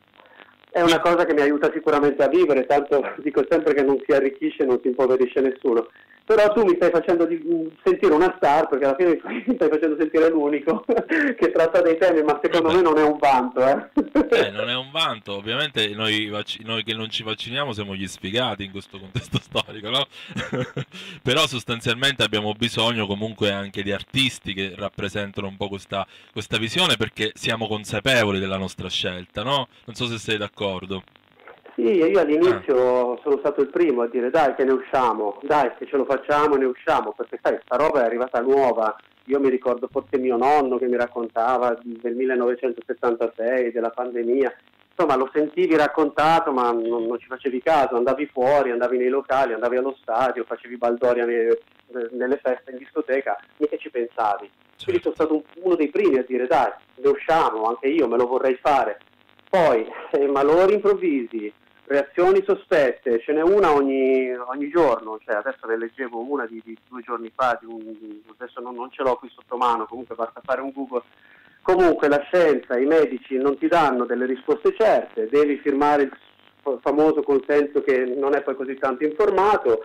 È una cosa che mi aiuta sicuramente a vivere, tanto dico sempre che non si arricchisce e non si impoverisce nessuno. Però tu mi stai facendo di, sentire una star, perché alla fine mi stai facendo sentire l'unico che tratta dei temi, ma secondo me non è un vanto. Eh?
Eh, non è un vanto, ovviamente noi, vac- noi che non ci vacciniamo siamo gli sfigati in questo contesto storico, no? Però sostanzialmente abbiamo bisogno comunque anche di artisti che rappresentano un po' questa, questa visione, perché siamo consapevoli della nostra scelta, no? Non so se sei d'accordo.
Sì, io all'inizio ah. sono stato il primo a dire dai che ne usciamo, dai che ce lo facciamo e ne usciamo, perché sai, sta roba è arrivata nuova. Io mi ricordo forse mio nonno che mi raccontava del millenovecentosettantasei, della pandemia, insomma lo sentivi raccontato ma non, non ci facevi caso, andavi fuori, andavi nei locali, andavi allo stadio, facevi baldoria nelle, nelle feste in discoteca, mica ci pensavi. Quindi sono stato uno dei primi a dire dai, ne usciamo, anche io me lo vorrei fare. Poi eh, malori improvvisi, reazioni sospette, ce n'è una ogni, ogni giorno, cioè adesso ne leggevo una di, di due giorni fa, di un, adesso non, non ce l'ho qui sotto mano, comunque basta fare un Google. Comunque la scienza, i medici non ti danno delle risposte certe, devi firmare il famoso consenso che non è poi così tanto informato,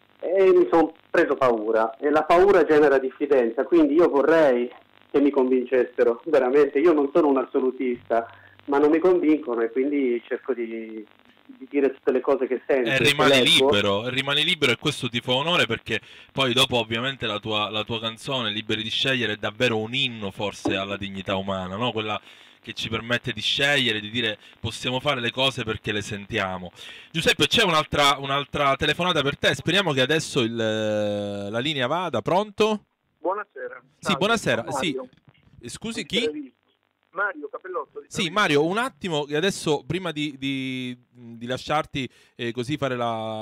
e mi sono preso paura, e la paura genera diffidenza, quindi io vorrei che mi convincessero, veramente, io non sono un assolutista, ma non mi convincono e quindi cerco di... di dire tutte le cose che sento.
E rimani libero, rimani libero, e questo ti fa onore, perché poi dopo ovviamente la tua, la tua canzone Liberi di scegliere è davvero un inno forse alla dignità umana, no? Quella che ci permette di scegliere, di dire possiamo fare le cose perché le sentiamo. Giuseppe, c'è un'altra, un'altra telefonata per te, speriamo che adesso il, la linea vada. Pronto?
Buonasera.
Sì, buonasera. Sì. Scusi, chi?
Mario Capellotto.
Sì, Mario, un attimo, adesso prima di, di, di lasciarti eh, così fare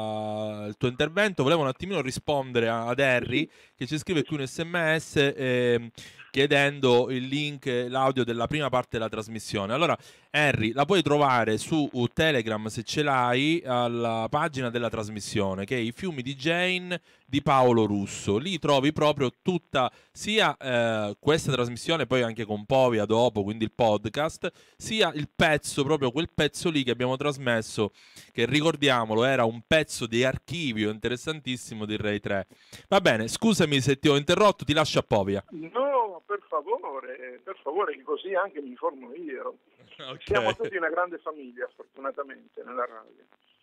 la, il tuo intervento, volevo un attimino rispondere a, ad Harry che ci scrive qui un sms eh, chiedendo il link, l'audio della prima parte della trasmissione. Allora, Harry, la puoi trovare su Telegram, se ce l'hai, alla pagina della trasmissione, che è I fiumi di Jane di Paolo Russo. Lì trovi proprio tutta, sia eh, questa trasmissione, poi anche con Povia dopo, quindi il podcast, sia il pezzo, proprio quel pezzo lì che abbiamo trasmesso, che ricordiamolo era un pezzo di archivio interessantissimo di Rai tre. Va bene, scusami se ti ho interrotto, ti lascio a Povia.
No, per favore, per favore, che così anche mi informo io.
Okay.
Siamo tutti una grande famiglia, fortunatamente, nella radio.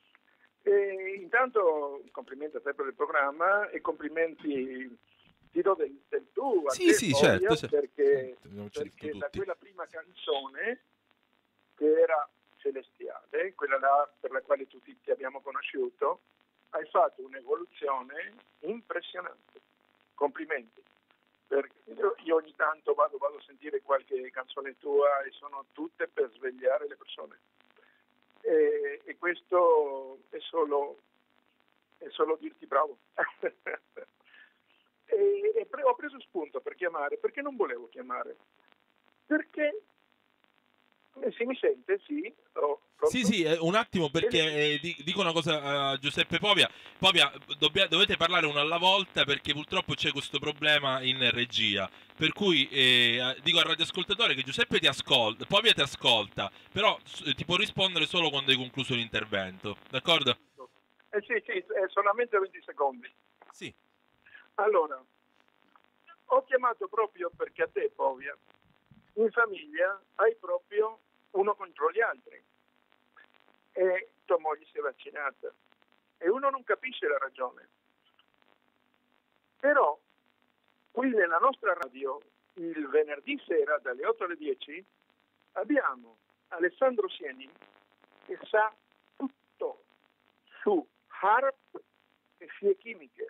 E intanto complimenti a te per il programma e complimenti, ti do del, del tu a
sì,
te,
sì,
Povia,
certo,
perché,
certo.
perché da quella prima canzone che era Celestiale, quella là per la quale tutti ti abbiamo conosciuto, hai fatto un'evoluzione impressionante. Complimenti. Perché io, io ogni tanto vado, vado a sentire qualche canzone tua e sono tutte per svegliare le persone. E, e questo è solo, è solo dirti bravo. e, e pre, ho preso spunto per chiamare, perché non volevo chiamare. Perché, eh, si mi sente? Sì. Oh,
sì, sì, eh, un attimo, perché eh, di, dico una cosa a Giuseppe Povia. Povia, dobbia, dovete parlare uno alla volta, perché purtroppo c'è questo problema in regia. Per cui eh, dico al radioascoltatore che Giuseppe ti ascolta, Povia ti ascolta, però eh, ti può rispondere solo quando hai concluso l'intervento, d'accordo?
Eh sì, sì, è solamente venti secondi.
Sì.
Allora, ho chiamato proprio perché a te, Povia, in famiglia hai proprio uno contro gli altri. E tua moglie si è vaccinata. E uno non capisce la ragione. Però, qui nella nostra radio, il venerdì sera, dalle otto alle dieci, abbiamo Alessandro Sieni, che sa tutto su A R P e scie chimiche.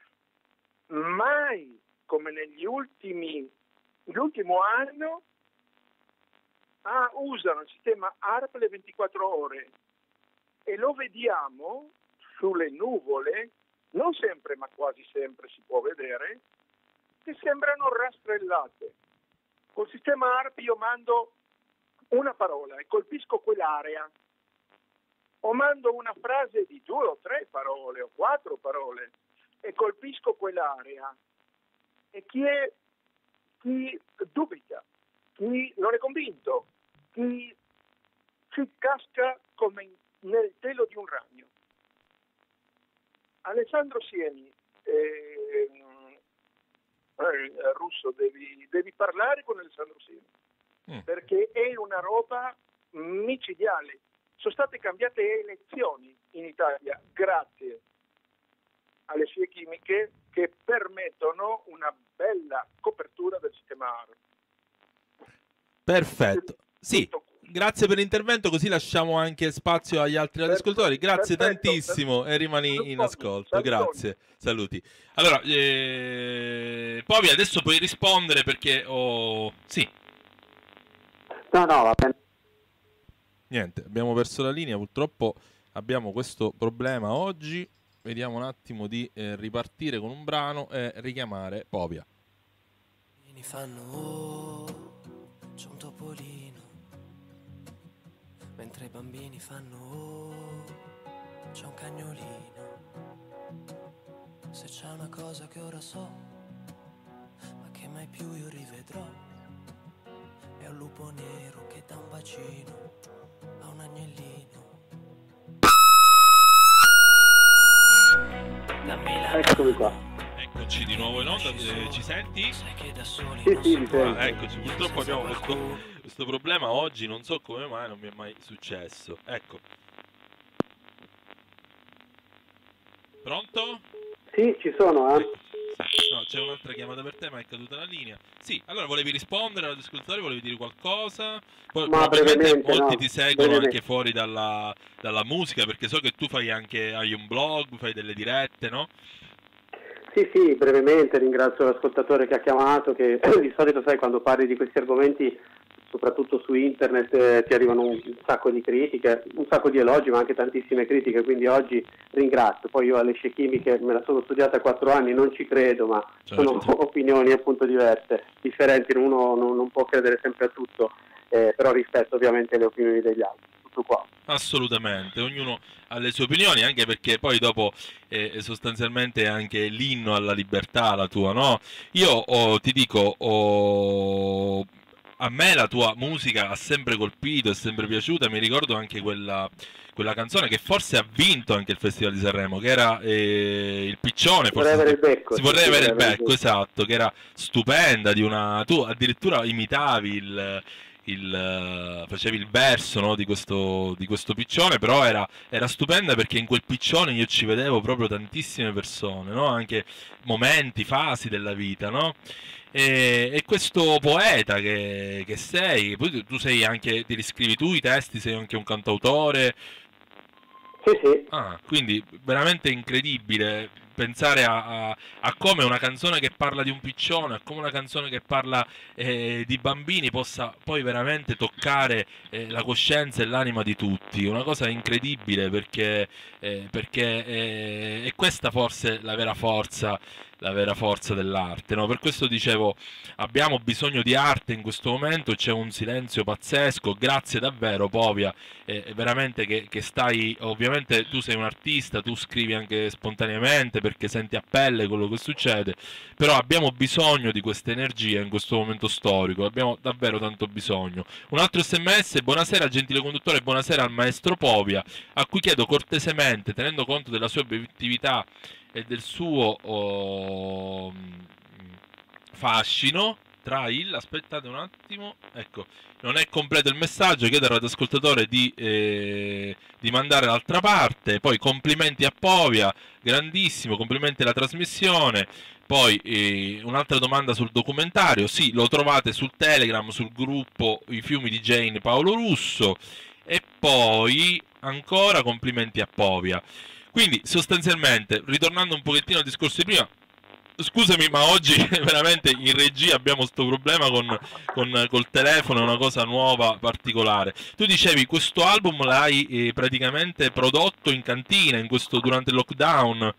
Mai come negli ultimi l'ultimo anno ah, usano il sistema A R P le ventiquattro ore e lo vediamo sulle nuvole, non sempre ma quasi sempre si può vedere, che sembrano rastrellate. Col sistema A R P io mando una parola e colpisco quell'area, o mando una frase di due o tre parole o quattro parole e colpisco quell'area. E chi è chi dubita, chi non è convinto, chi ci casca come nel telo di un ragno. Alessandro Sieni, eh, eh, Russo, devi, devi parlare con Alessandro Sieni, mm. perché è una roba micidiale. Sono state cambiate elezioni in Italia grazie alle scie chimiche che permettono una bella copertura del sistema A R P.
Perfetto. Sì, grazie per l'intervento, così lasciamo anche spazio agli altri ascoltatori. Grazie perfetto, tantissimo perfetto. E rimani in ascolto. Grazie. Saluti. Allora, eh... Povi, adesso puoi rispondere perché ho... Oh... Sì.
No, no, va bene.
Niente, abbiamo perso la linea, purtroppo abbiamo questo problema oggi. Vediamo un attimo di eh, ripartire con un brano e richiamare Povia.
Mi fanno oh, c'è un topolino, mentre i bambini fanno oh, c'è un cagnolino. Se c'è una cosa che ora so, ma che mai più io rivedrò, è un lupo nero che dà un bacino a un agnellino.
Eccomi qua.
Eccoci di nuovo in onda, eh, ci senti?
Sì, sì, mi sento.
Ah, eccoci, purtroppo abbiamo questo, questo problema oggi, non so come mai, non mi è mai successo. Ecco. Pronto?
Sì, ci sono, eh.
No, c'è un'altra chiamata per te, ma è caduta la linea. Sì, allora volevi rispondere all'ascoltatore, volevi dire qualcosa? Poi,
ma
probabilmente molti
no,
ti seguono anche fuori dalla, dalla musica, perché so che tu fai anche, hai un blog, fai delle dirette, no?
Sì, sì, brevemente ringrazio l'ascoltatore che ha chiamato, che di solito sai quando parli di questi argomenti, soprattutto su internet, eh, ti arrivano un sacco di critiche, un sacco di elogi, ma anche tantissime critiche, quindi oggi ringrazio. Poi io alle scie chimiche me la sono studiata quattro anni, non ci credo, ma certo. Sono opinioni appunto diverse, differenti, uno non, non può credere sempre a tutto, eh, però rispetto ovviamente le opinioni degli altri. Tutto qua.
Assolutamente, ognuno ha le sue opinioni, anche perché poi dopo eh, sostanzialmente è anche l'inno alla libertà la tua, no? Io oh, ti dico, oh, a me la tua musica ha sempre colpito, è sempre piaciuta, mi ricordo anche quella, quella canzone che forse ha vinto anche il Festival di Sanremo, che era eh, Il Piccione,
si vorrei avere il becco,
si vorrei avere il becco, esatto, che era stupenda, di una, tu addirittura imitavi il... Il, facevi il verso, no, di, questo, di questo piccione, però era, era stupenda perché in quel piccione io ci vedevo proprio tantissime persone, no? Anche momenti, fasi della vita, no? E, e questo poeta che, che sei, poi tu sei anche, ti riscrivi tu i testi, sei anche un cantautore.
Sì, sì.
Ah, quindi veramente incredibile pensare a, a, a come una canzone che parla di un piccione, a come una canzone che parla eh, di bambini possa poi veramente toccare eh, la coscienza e l'anima di tutti. Una cosa incredibile, perché, eh, perché eh, è questa forse la vera forza la vera forza dell'arte, no? Per questo dicevo, abbiamo bisogno di arte in questo momento, c'è un silenzio pazzesco, grazie davvero Povia, eh, veramente che, che stai, ovviamente tu sei un artista, tu scrivi anche spontaneamente perché senti a pelle quello che succede, però abbiamo bisogno di questa energia in questo momento storico, abbiamo davvero tanto bisogno. Un altro sms: buonasera gentile conduttore, buonasera al maestro Povia, a cui chiedo cortesemente, tenendo conto della sua obiettività e del suo oh, fascino, tra il, aspettate un attimo, ecco, non è completo il messaggio, chiedo all'ascoltatore di, eh, di mandare l'altra parte, poi complimenti a Povia, grandissimo, complimenti alla trasmissione, poi eh, un'altra domanda sul documentario, sì, lo trovate sul Telegram, sul gruppo I Fiumi di Jane Paolo Russo, e poi ancora complimenti a Povia. Quindi sostanzialmente, ritornando un pochettino al discorso di prima, scusami ma oggi veramente in regia abbiamo questo problema con, con col telefono, è una cosa nuova, particolare. Tu dicevi questo album l'hai eh, praticamente prodotto in cantina in questo, durante il lockdown.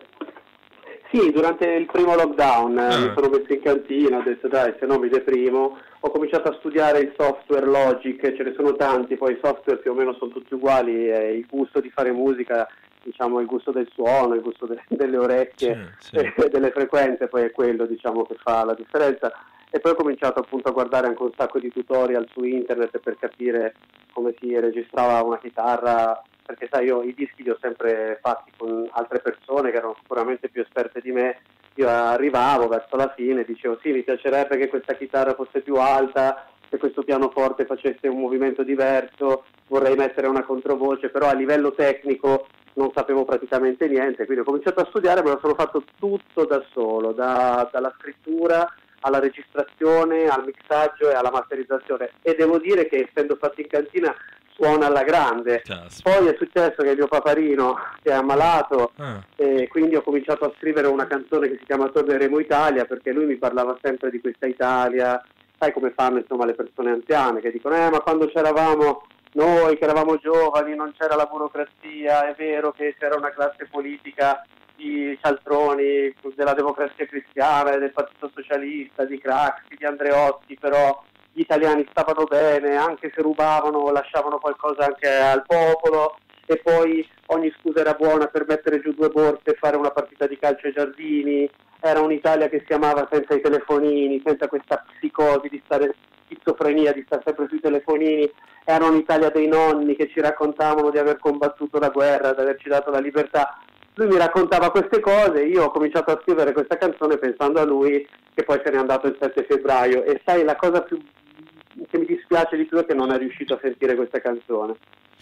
Sì, durante il primo lockdown ah. mi sono messo in cantina, ho detto dai, se no mi deprimo. Ho cominciato a studiare il software Logic, ce ne sono tanti, poi i software più o meno sono tutti uguali, eh, il gusto di fare musica, diciamo il gusto del suono, il gusto de- delle orecchie sì, sì. e delle frequenze, poi è quello, diciamo, che fa la differenza. E poi ho cominciato appunto a guardare anche un sacco di tutorial su internet per capire come si registrava una chitarra, perché sai, io i dischi li ho sempre fatti con altre persone che erano sicuramente più esperte di me. Io arrivavo verso la fine e dicevo sì, mi piacerebbe che questa chitarra fosse più alta, che questo pianoforte facesse un movimento diverso, vorrei mettere una controvoce, però a livello tecnico non sapevo praticamente niente, quindi ho cominciato a studiare, me lo sono fatto tutto da solo, da, dalla scrittura alla registrazione, al mixaggio e alla masterizzazione, e devo dire che essendo fatto in cantina suona alla grande. Caspita. Poi è successo che mio paparino si è ammalato ah. e quindi ho cominciato a scrivere una canzone che si chiama Torneremo Italia, perché lui mi parlava sempre di questa Italia, sai come fanno insomma le persone anziane che dicono eh ma quando c'eravamo noi che eravamo giovani non c'era la burocrazia, è vero che c'era una classe politica di cialtroni, della Democrazia Cristiana, del Partito Socialista, di Craxi, di Andreotti, però gli italiani stavano bene, anche se rubavano lasciavano qualcosa anche al popolo, e poi ogni scusa era buona per mettere giù due borse e fare una partita di calcio ai giardini. Era un'Italia che si amava senza i telefonini, senza questa psicosi di stare, schizofrenia di stare sempre sui telefonini. Era un'Italia dei nonni che ci raccontavano di aver combattuto la guerra, di averci dato la libertà. Lui mi raccontava queste cose, io ho cominciato a scrivere questa canzone pensando a lui, che poi se n'è andato il sette febbraio, e sai, la cosa più che mi dispiace di più è che non è riuscito a sentire questa canzone.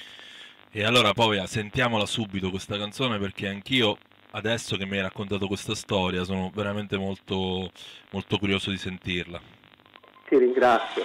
E allora poi sentiamola subito questa canzone, perché anch'io adesso che mi hai raccontato questa storia sono veramente molto, molto curioso di sentirla.
Ti ringrazio.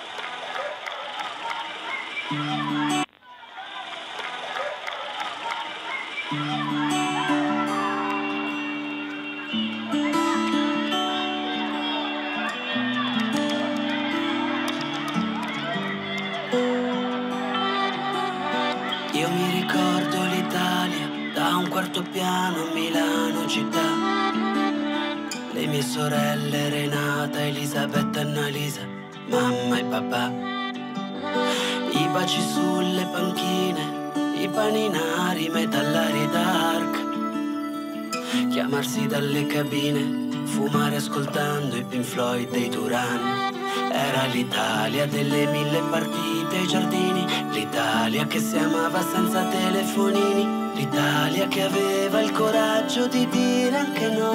Io mi ricordo l'Italia da un quarto piano a Milano città. Le mie sorelle Renata, Elisabetta e Annalisa, mamma e papà. I baci sulle panchine, i paninari metallari dark. Chiamarsi dalle cabine, fumare ascoltando i Pink Floyd dei Duran. Era l'Italia delle mille partite ai giardini, l'Italia che si amava senza telefonini, l'Italia che aveva il coraggio di dire anche no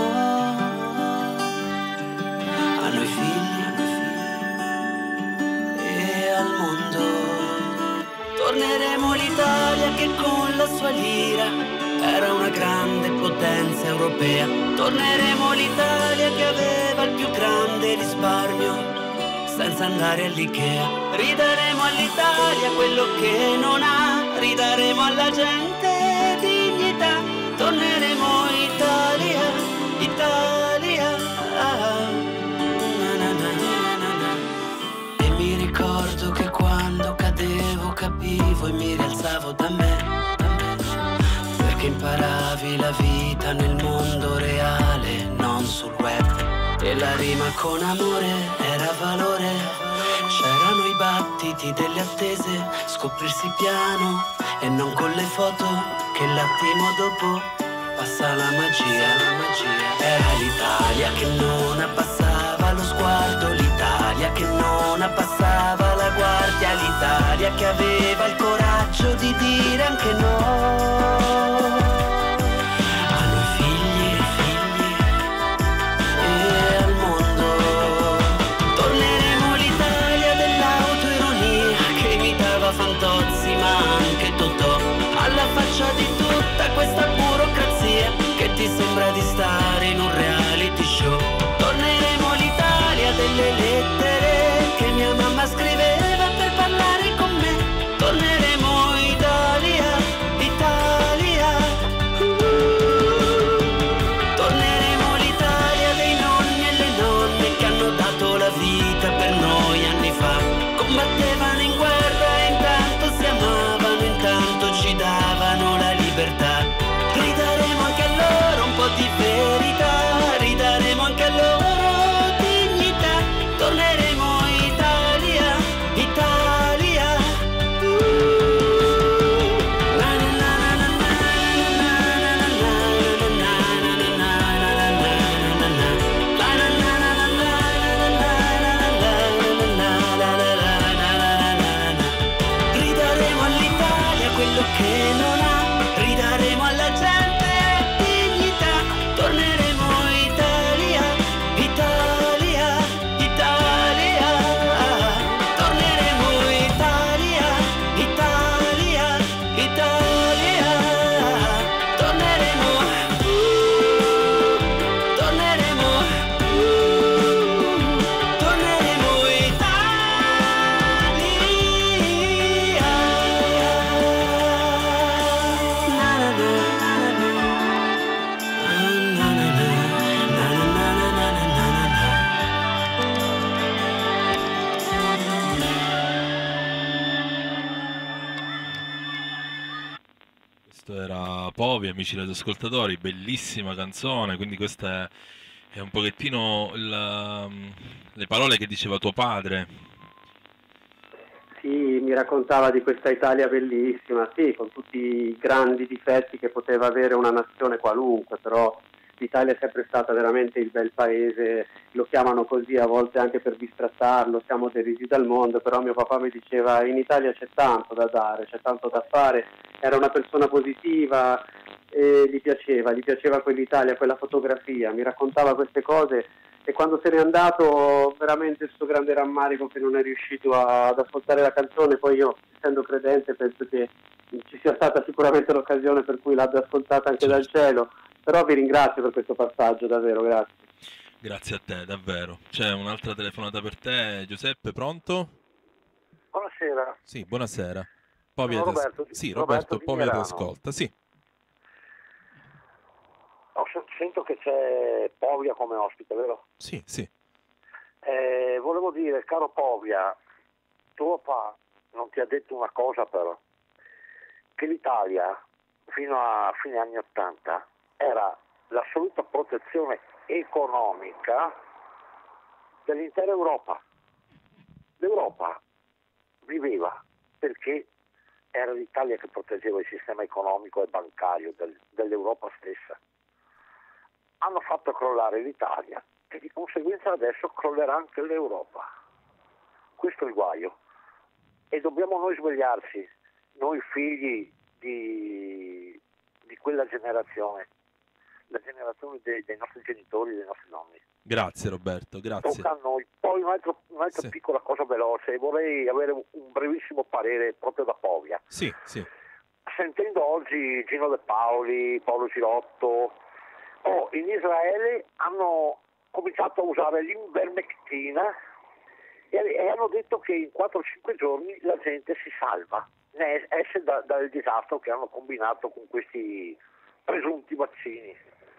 a noi figli, a noi figli e al mondo. Torneremo l'Italia che con la sua lira era una grande potenza europea. Torneremo l'Italia che aveva il più grande risparmio senza andare all'Ikea. Ridaremo all'Italia quello che non ha, ridaremo alla gente dignità. Torneremo Italia, Italia. Na na na na na. E mi ricordo che quando cadevo capivo e mi rialzavo da me, perché imparavi la vita nel mondo reale, non sul web. E la rima con amore era valore. C'erano i battiti delle attese, scoprirsi piano e non con le foto, che l'attimo dopo passa la magia, la magia. Era l'Italia che non abbassava lo sguardo, l'Italia che non abbassava la guardia, l'Italia che aveva il coraggio di dire anche no. A noi figli e figli e al mondo. Torneremo l'Italia dell'autoironia che imitava Fantozzi ma anche Totò, alla faccia di tutta questa burocrazia che ti sembra di stare in un reality show. Torneremo l'Italia delle lettere che mia mamma scriveva per parlare con me. Torneremo Italia, Italia. Uh. Torneremo l'Italia dei nonni e le nonne che hanno dato la vita per noi anni fa. Combattevano in guerra e intanto si amavano, intanto ci davano la libertà. Ridaremo anche a loro un po' di verità, ridaremo anche a loro dignità. Torneremo Italia, Italia. Uh. Na na na na na na na na na na na na. Ridaremo all'Italia quello che non ha, ridaremo alla gente dignità. Torneremo Italia, Italia, Italia. Torneremo Italia, Italia, Italia. Torneremo, uh, torneremo, uh, torneremo Italia. Na na na na
Questo era Povi, amici radioascoltatori, bellissima canzone, quindi questa è, è un pochettino la- le parole che diceva tuo padre.
Sì, mi raccontava di questa Italia bellissima, sì, con tutti i grandi difetti che poteva avere una nazione qualunque, però l'Italia è sempre stata veramente il bel paese, lo chiamano così a volte anche per distrattarlo, siamo derisi dal mondo, però mio papà mi diceva in Italia c'è tanto da dare, c'è tanto da fare, era una persona positiva e gli piaceva, gli piaceva quell'Italia, quella fotografia, mi raccontava queste cose. E quando se n'è andato veramente sto grande rammarico che non è riuscito a- ad ascoltare la canzone. Poi io, essendo credente, penso che ci sia stata sicuramente l'occasione per cui l'abbia ascoltata anche dal cielo, però vi ringrazio per questo passaggio, davvero, grazie.
Grazie a te, davvero. C'è un'altra telefonata per te, Giuseppe, pronto?
Buonasera.
Sì, buonasera. Povi
Sono
ti as-
Roberto di-
Sì,
Roberto
Roberto,
di
Povi ti
Milano.
ascolta, sì.
Oh, se- sento che c'è Povia come ospite, vero?
Sì, sì.
Eh, volevo dire, caro Povia, tuo papà non ti ha detto una cosa però, che l'Italia fino a fine anni ottanta era l'assoluta protezione economica dell'intera Europa. L'Europa viveva perché era l'Italia che proteggeva il sistema economico e bancario del- dell'Europa stessa. Hanno fatto crollare l'Italia e di conseguenza adesso crollerà anche l'Europa. Questo è il guaio. E dobbiamo noi svegliarci, noi figli di, di quella generazione, la generazione dei, dei nostri genitori e dei nostri nonni.
Grazie Roberto, grazie.
Tocca a noi. Poi un'altra, un'altra piccola cosa veloce, vorrei avere un, un brevissimo parere proprio da Povia.
Sì, sì.
Sentendo oggi Gino De Paoli, Paolo Girotto, oh, in Israele hanno cominciato a usare l'invermectina e, e hanno detto che in quattro cinque giorni la gente si salva, ne esce da- dal disastro che hanno combinato con questi presunti vaccini.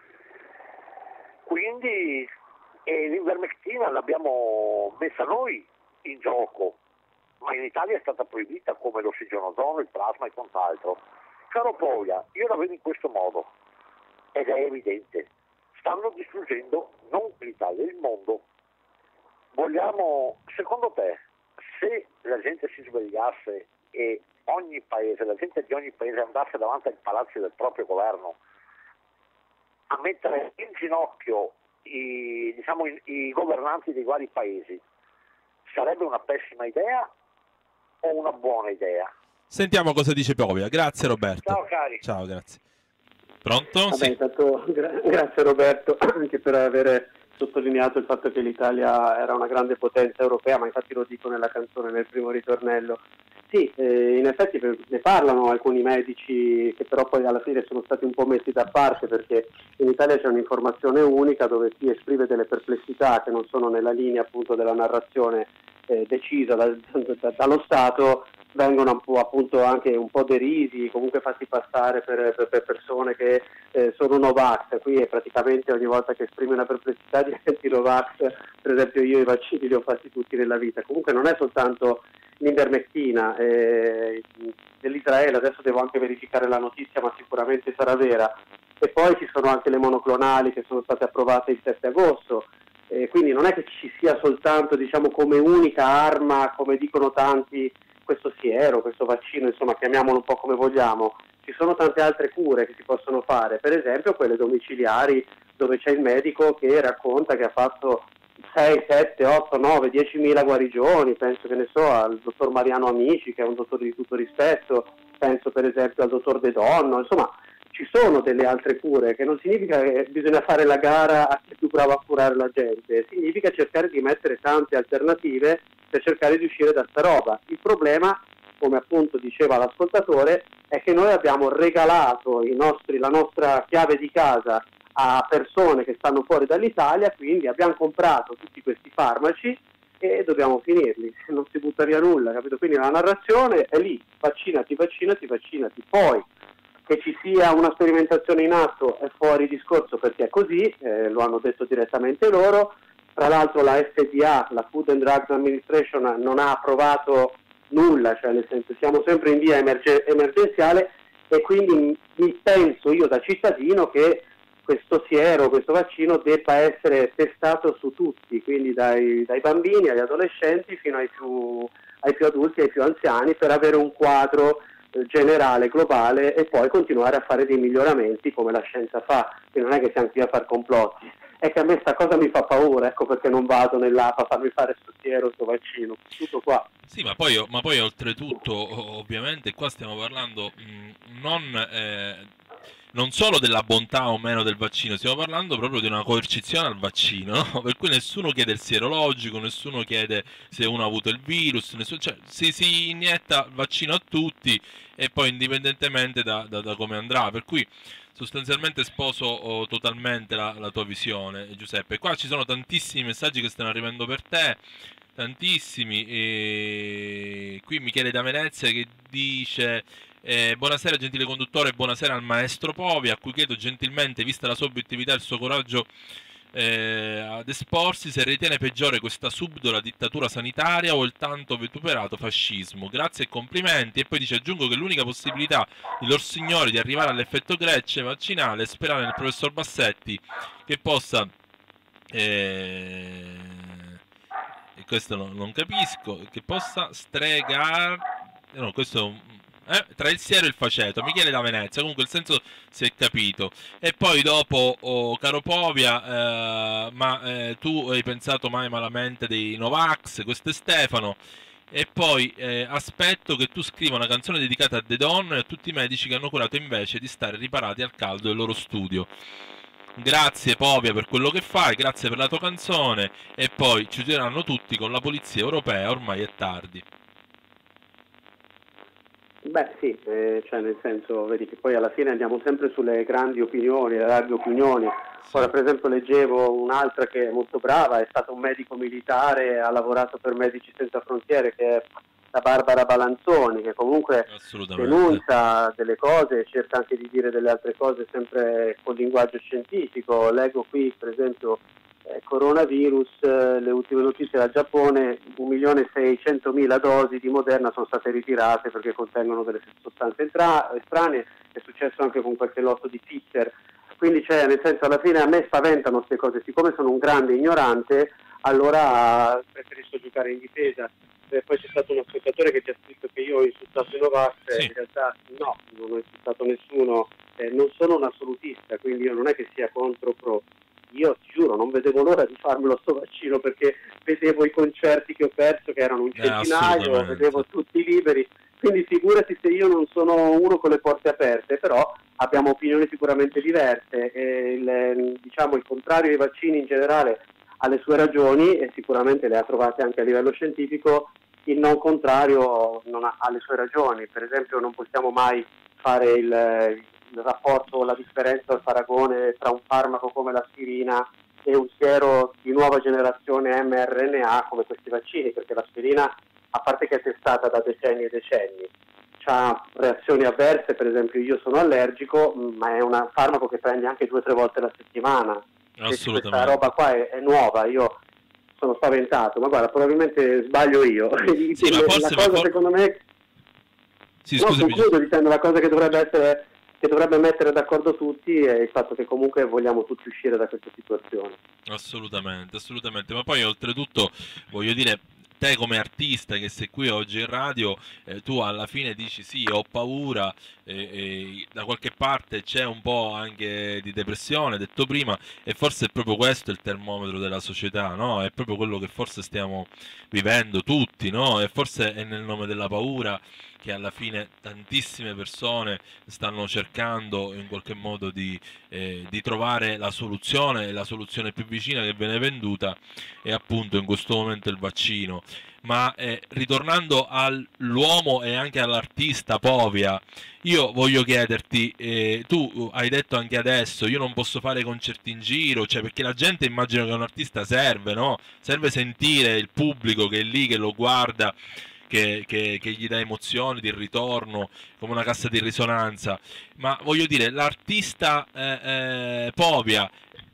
Quindi e l'invermectina l'abbiamo messa noi in gioco, ma in Italia è stata proibita come l'ossigenozono, il plasma e quant'altro. Caro Povia, io la vedo in questo modo ed è evidente. stanno distruggendo non l'Italia, il mondo. Vogliamo, secondo te, se la gente si svegliasse e ogni paese, la gente di ogni paese andasse davanti ai palazzi del proprio governo a mettere in ginocchio i, diciamo, i, i governanti dei vari paesi, sarebbe una pessima idea o una buona idea?
Sentiamo cosa dice Povia. Grazie Roberto.
Ciao cari.
Ciao, grazie. Pronto?
Vabbè,
Sì.
intanto, gra- grazie Roberto anche per aver sottolineato il fatto che l'Italia era una grande potenza europea, ma infatti lo dico nella canzone, nel primo ritornello. Sì, eh, in effetti ne parlano alcuni medici che però poi alla fine sono stati un po' messi da parte, perché in Italia c'è un'informazione unica dove chi esprime delle perplessità che non sono nella linea appunto della narrazione eh, decisa da, da, dallo Stato vengono un po', appunto anche un po' derisi, comunque fatti passare per, per, per persone che eh, sono Novax. Qui è praticamente ogni volta che esprime una perplessità di anti-Novax, per esempio io i vaccini li ho fatti tutti nella vita. Comunque non è soltanto l'ivermectina eh, dell'Israele, adesso devo anche verificare la notizia, ma sicuramente sarà vera. E poi ci sono anche le monoclonali che sono state approvate il sette agosto. Eh, quindi non è che ci sia soltanto, diciamo, come unica arma, come dicono tanti, questo siero, questo vaccino, insomma, chiamiamolo un po' come vogliamo. Ci sono tante altre cure che si possono fare, per esempio quelle domiciliari, dove c'è il medico che racconta che ha fatto sei, sette, otto, nove, diecimila guarigioni. Penso, che ne so, al dottor Mariano Amici, che è un dottore di tutto rispetto, penso per esempio al dottor De Donno, insomma ci sono delle altre cure, che non significa che bisogna fare la gara a chi è più bravo a curare la gente, significa cercare di mettere tante alternative per cercare di uscire da sta roba. Il problema, come appunto diceva l'ascoltatore, è che noi abbiamo regalato i nostri, la nostra chiave di casa a persone che stanno fuori dall'Italia, quindi abbiamo comprato tutti questi farmaci e dobbiamo finirli, non si butta via nulla, capito? Quindi la narrazione è lì, vaccinati, vaccinati, vaccinati. Poi che ci sia una sperimentazione in atto è fuori discorso, perché è così, eh, lo hanno detto direttamente loro. Tra l'altro la F D A, la Food and Drugs Administration, non ha approvato nulla, cioè nel senso siamo sempre in via emerge- emergenziale, e quindi mi penso io da cittadino che questo siero, questo vaccino debba essere testato su tutti, quindi dai, dai bambini agli adolescenti fino ai più, ai più adulti, ai più anziani, per avere un quadro eh, generale, globale, e poi continuare a fare dei miglioramenti come la scienza fa. Quindi non è che siamo qui a far complotti, è che a me sta cosa mi fa paura, ecco perché non vado nell'A P A a farmi fare sto siero, sto vaccino, tutto qua.
Sì, ma poi, ma poi oltretutto, ovviamente, qua stiamo parlando mh, non, eh, non solo della bontà o meno del vaccino, stiamo parlando proprio di una coercizione al vaccino, no? Per cui nessuno chiede il sierologico, nessuno chiede se uno ha avuto il virus, nessuno, cioè si, si inietta il vaccino a tutti, e poi indipendentemente da, da, da come andrà. Per cui sostanzialmente sposo oh, totalmente la, la tua visione, Giuseppe. Qua ci sono tantissimi messaggi che stanno arrivando per te, tantissimi. E qui Michele da Venezia che dice eh, buonasera gentile conduttore, buonasera al maestro Povia, a cui chiedo gentilmente, vista la sua obiettività e il suo coraggio eh, ad esporsi, se ritiene peggiore questa subdola dittatura sanitaria o il tanto vituperato fascismo. Grazie e complimenti. E poi dice, aggiungo che l'unica possibilità di lor signori di arrivare all'effetto grecce vaccinale è sperare nel professor Bassetti, che possa eh, e questo no, non capisco, che possa stregare, no, questo è un Eh, tra il siero e il faceto. Michele da Venezia, comunque il senso si è capito. E poi dopo, oh, caro Povia, eh, ma eh, tu hai pensato mai malamente dei Novax? Questo è Stefano. E poi eh, aspetto che tu scriva una canzone dedicata a The Don e a tutti i medici che hanno curato invece di stare riparati al caldo del loro studio. Grazie Povia per quello che fai, grazie per la tua canzone. E poi ci uccideranno tutti con la polizia europea, ormai è tardi.
Beh sì, eh, cioè nel senso, vedi che poi alla fine andiamo sempre sulle grandi opinioni, le larghe opinioni. Ora per esempio leggevo un'altra che è molto brava, è stata un medico militare, ha lavorato per Medici Senza Frontiere, che è la Barbara Balanzoni, che comunque denuncia delle cose, cerca anche di dire delle altre cose sempre con linguaggio scientifico. Leggo qui per esempio Eh, coronavirus, eh, le ultime notizie dal Giappone, un milione seicentomila dosi di Moderna sono state ritirate perché contengono delle sostanze entra- estranee. È successo anche con qualche lotto di Pfizer, Quindi cioè, nel senso, alla fine a me spaventano queste cose, siccome sono un grande ignorante, allora preferisco giocare in difesa. E poi c'è stato un ascoltatore che ti ha scritto che io ho insultato i Novax, sì. In realtà no, non ho insultato nessuno, eh, non sono un assolutista, quindi io non è che sia contro o pro. Io ti giuro, non vedevo l'ora di farmelo sto vaccino, perché vedevo i concerti che ho perso, che erano un centinaio, eh, vedevo tutti liberi, quindi figurati se io non sono uno con le porte aperte, però abbiamo opinioni sicuramente diverse e il, diciamo, il contrario ai vaccini in generale ha le sue ragioni e sicuramente le ha trovate anche a livello scientifico, il non contrario non ha, ha le sue ragioni. Per esempio non possiamo mai fare il, il rapporto, la differenza, il paragone tra un farmaco come l'aspirina e un siero di nuova generazione mRNA come questi vaccini, perché l'aspirina, a parte che è testata da decenni e decenni, ha reazioni avverse, per esempio io sono allergico, ma è un farmaco che prendi anche due o tre volte alla settimana.
Assolutamente.
Questa roba qua è, è nuova, io sono spaventato, ma guarda, probabilmente sbaglio io.
Sì, ma forse,
la cosa
ma for...
secondo me,
sì,
no,
scusami.
concludo dicendo la cosa che dovrebbe essere, che dovrebbe mettere d'accordo tutti è il fatto che comunque vogliamo tutti uscire da questa situazione.
Assolutamente, assolutamente, ma poi oltretutto voglio dire, te come artista che sei qui oggi in radio, eh, tu alla fine dici sì, ho paura, eh, eh, da qualche parte c'è un po' anche di depressione, detto prima, e forse è proprio questo il termometro della società, no? È proprio quello che forse stiamo vivendo tutti, no? E forse è nel nome della paura che alla fine tantissime persone stanno cercando in qualche modo di, eh, di trovare la soluzione, e la soluzione più vicina che viene venduta è appunto in questo momento il vaccino. Ma eh, ritornando all'uomo e anche all'artista Povia, io voglio chiederti, eh, tu hai detto anche adesso, io non posso fare concerti in giro, cioè perché la gente immagina che un artista serve, no? Serve sentire il pubblico che è lì, che lo guarda, Che, che, che gli dà emozioni di ritorno come una cassa di risonanza. Ma voglio dire, l'artista eh, eh, Povia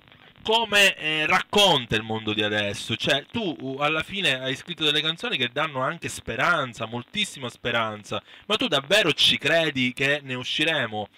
come eh, racconta il mondo di adesso? Cioè tu uh, alla fine hai scritto delle canzoni che danno anche speranza, moltissima speranza, ma tu davvero ci credi che ne usciremo?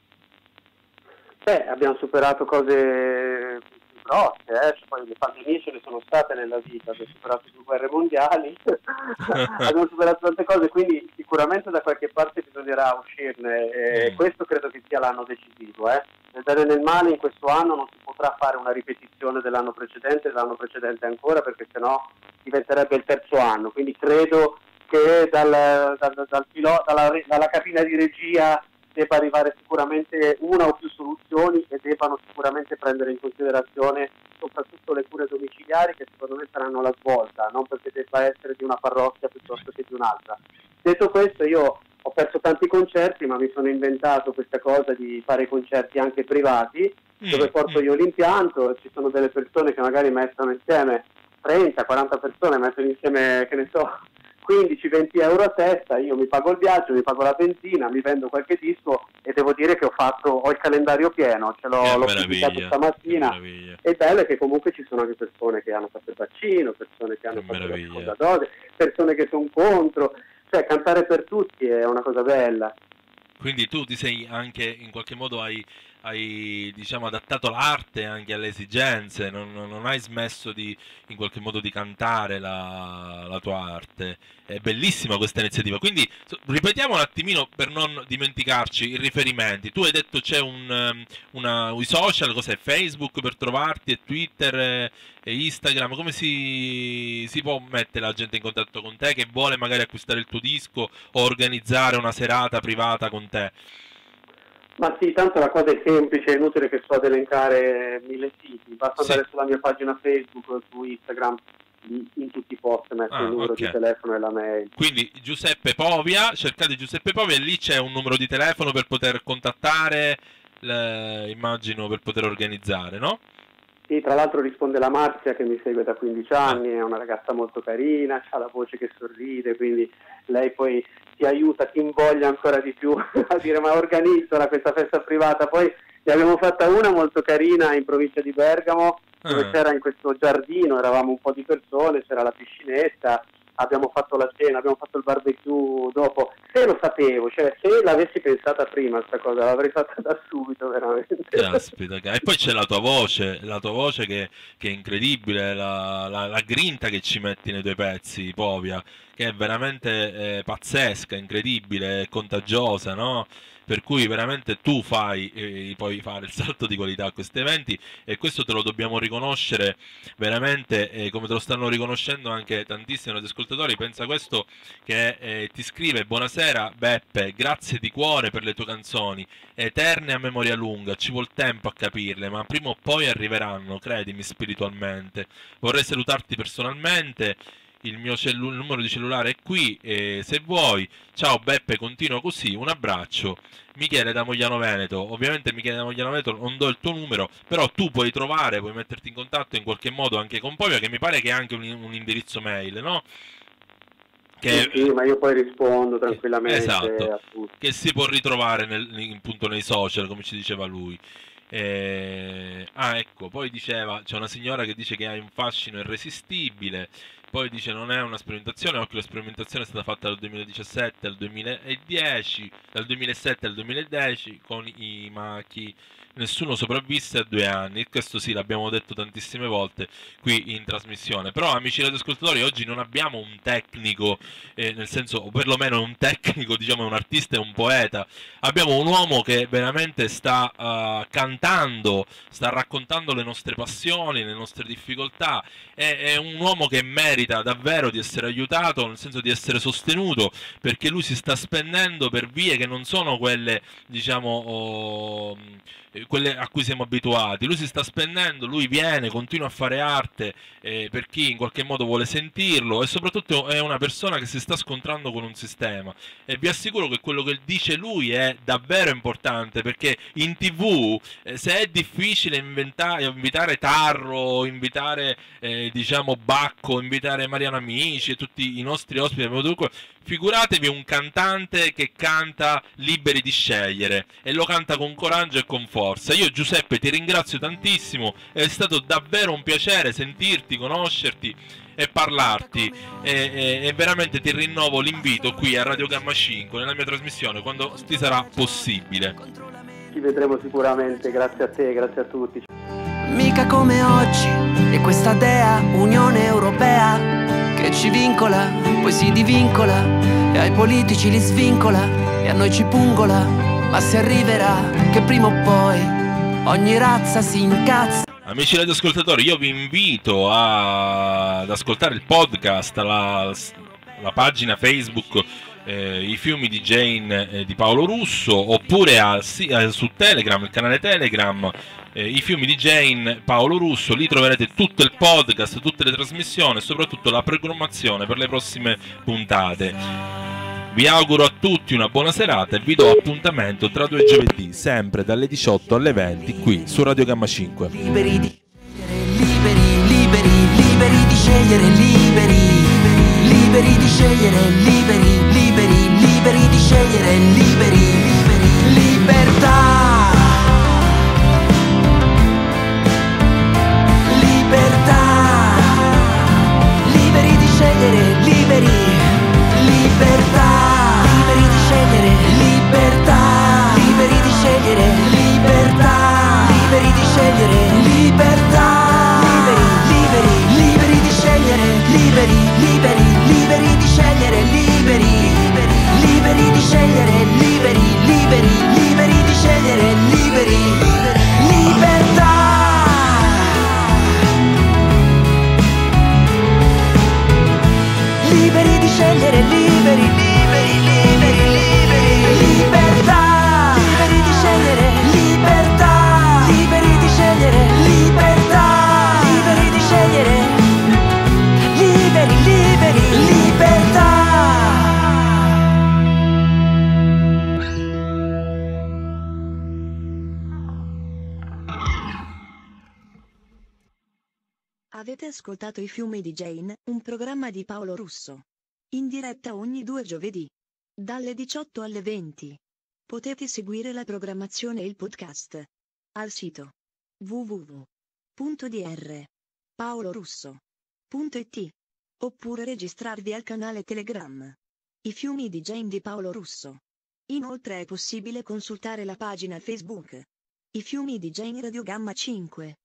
Beh, abbiamo superato cose grosse, eh? Poi le pandemie ce ne sono state nella vita, abbiamo superato due guerre mondiali, abbiamo superato tante cose, quindi sicuramente da qualche parte bisognerà uscirne, e mm. questo credo che sia l'anno decisivo. Eh? Nel bene e nel male in questo anno non si potrà fare una ripetizione dell'anno precedente, dell'anno precedente ancora, perché sennò diventerebbe il terzo anno, quindi credo che dal, dal, dal filo, dalla, dalla cabina di regia debba arrivare sicuramente una o più soluzioni e debbano sicuramente prendere in considerazione soprattutto le cure domiciliari, che secondo me saranno la svolta, non perché debba essere di una parrocchia piuttosto che di un'altra. Detto questo, io ho perso tanti concerti, ma mi sono inventato questa cosa di fare concerti anche privati, mm. dove porto io l'impianto, ci sono delle persone che magari mettono insieme trenta quaranta persone, mettono insieme, che ne so, quindici venti euro a testa, io mi pago il viaggio, mi pago la benzina, mi vendo qualche disco e devo dire che ho fatto, ho il calendario pieno, ce l'ho, l'ho pubblicato stamattina. E bello è che comunque ci sono anche persone che hanno fatto il vaccino, persone che hanno che fatto meraviglia. la seconda dose, persone che sono contro, cioè cantare per tutti è una cosa bella.
Quindi tu ti sei anche in qualche modo hai, hai diciamo adattato l'arte anche alle esigenze, non, non hai smesso di in qualche modo di cantare la, la tua arte. È bellissima questa iniziativa. Quindi ripetiamo un attimino per non dimenticarci i riferimenti. Tu hai detto c'è un una, i social, cos'è? Facebook per trovarti, e Twitter e, e Instagram. Come si, si può mettere la gente in contatto con te che vuole magari acquistare il tuo disco o organizzare una serata privata con te?
Ma sì, tanto la cosa è semplice, è inutile che sto ad elencare mille siti, basta sì. andare sulla mia pagina Facebook o su Instagram, in tutti i post metto ah, il numero okay. di telefono e la mail.
Quindi Giuseppe Povia, cercate Giuseppe Povia e lì c'è un numero di telefono per poter contattare, le, immagino per poter organizzare, no?
Sì, tra l'altro risponde la Marzia che mi segue da quindici anni, è una ragazza molto carina, ha la voce che sorride, quindi lei poi ti aiuta, ti invoglia ancora di più a dire ma organizzola questa festa privata. Poi ne abbiamo fatta una molto carina in provincia di Bergamo, dove ah. c'era in questo giardino, eravamo un po' di persone, c'era la piscinetta, abbiamo fatto la cena, abbiamo fatto il barbecue dopo. se lo sapevo, cioè se l'avessi pensata prima sta cosa, l'avrei fatta da subito veramente.
Caspita, ca- e poi c'è la tua voce, la tua voce che, che è incredibile, la, la- la grinta che ci metti nei tuoi pezzi, Povia, che è veramente eh, pazzesca, incredibile, contagiosa, no? Per cui veramente tu fai, eh, puoi fare il salto di qualità a questi eventi e questo te lo dobbiamo riconoscere veramente, eh, come te lo stanno riconoscendo anche tantissimi ascoltatori. Pensa questo che eh, ti scrive: buonasera Beppe, grazie di cuore per le tue canzoni, eterne a memoria lunga, ci vuol tempo a capirle, ma prima o poi arriveranno, credimi spiritualmente. Vorrei salutarti personalmente, il mio cellu- il numero di cellulare è qui, e se vuoi. Ciao Beppe, continua così, un abbraccio. Michele da Mogliano Veneto. Ovviamente Michele da Mogliano Veneto non do il tuo numero, però tu puoi trovare, puoi metterti in contatto in qualche modo anche con Povia, che mi pare che ha anche un, un indirizzo mail, no? Che,
sì, sì, ma io poi rispondo tranquillamente
esatto,
a tutti.
che si può ritrovare nel, in- appunto nei social, come ci diceva lui. Eh, ah, ecco, poi diceva, c'è una signora che dice che hai un fascino irresistibile, poi dice non è una sperimentazione, occhio, la sperimentazione è stata fatta dal duemiladiciassette al duemiladieci, dal duemilasette al duemiladieci con i machi, nessuno sopravvisse a due anni, questo sì, l'abbiamo detto tantissime volte qui in trasmissione. Però amici radioascoltatori, oggi non abbiamo un tecnico, eh, nel senso, o perlomeno un tecnico, diciamo un artista e un poeta, abbiamo un uomo che veramente sta uh, cantando, sta raccontando le nostre passioni, le nostre difficoltà, è, è un uomo che merita davvero di essere aiutato, nel senso di essere sostenuto, perché lui si sta spendendo per vie che non sono quelle, diciamo, oh, quelle a cui siamo abituati. Lui si sta spendendo, lui viene, continua a fare arte, eh, per chi in qualche modo vuole sentirlo, e soprattutto è una persona che si sta scontrando con un sistema, e vi assicuro che quello che dice lui è davvero importante, perché in tv eh, se è difficile inventare, invitare Tarro, invitare eh, diciamo Bacco, invitare Mariano Amici e tutti i nostri ospiti, figuratevi un cantante che canta liberi di scegliere, e lo canta con coraggio e con forza. Io Giuseppe ti ringrazio tantissimo, è stato davvero un piacere sentirti, conoscerti e parlarti, e, e, e veramente ti rinnovo l'invito qui a Radio Gamma cinque nella mia trasmissione quando ti sarà possibile.
Ci vedremo sicuramente, grazie a te, grazie a tutti.
Mica come oggi, e questa dea Unione Europea che ci vincola, poi si divincola, e ai politici li svincola, e a noi ci pungola, ma si arriverà che prima o poi ogni razza si incazza.
Amici radioascoltatori, io vi invito a... ad ascoltare il podcast, la, la pagina Facebook eh, I fiumi di Jane eh, di Paolo Russo, oppure a, sì, eh, su Telegram, il canale Telegram eh, I fiumi di Jane Paolo Russo. Lì troverete tutto il podcast, tutte le trasmissioni e soprattutto la programmazione per le prossime puntate. Vi auguro a tutti una buona serata e vi do appuntamento tra due giovedì, sempre dalle diciotto alle venti, qui su Radio Gamma cinque.
Liberi di liberi, liberi, liberi di scegliere, liberi, liberi di scegliere, liberi, liberi, liberi di scegliere, liberi, liberi, libertà, libertà, liberi di scegliere, liberi, libertà, liberi di scegliere, libertà, liberi di scegliere, libertà, liberi di scegliere, libertà, liberi, liberi, liberi di scegliere, liberi, liberi, liberi di scegliere, liberi, liberi, liberi di scegliere, liberi, liberi, liberi di scegliere, liberi, libertà. Liberi di scegliere, liberi, liberi, liberi, liberi, libertà, liberi di scegliere, libertà, liberi di scegliere, libertà, liberi di scegliere, liberi, liberi, libertà.
Avete ascoltato I fiumi di Jane, un programma di Paolo Russo. In diretta ogni due giovedì. Dalle diciotto alle venti. Potete seguire la programmazione e il podcast al sito w w w punto d r paolo russo punto i t oppure registrarvi al canale Telegram. I fiumi di Jane di Paolo Russo. Inoltre è possibile consultare la pagina Facebook I fiumi di Jane Radio Gamma cinque.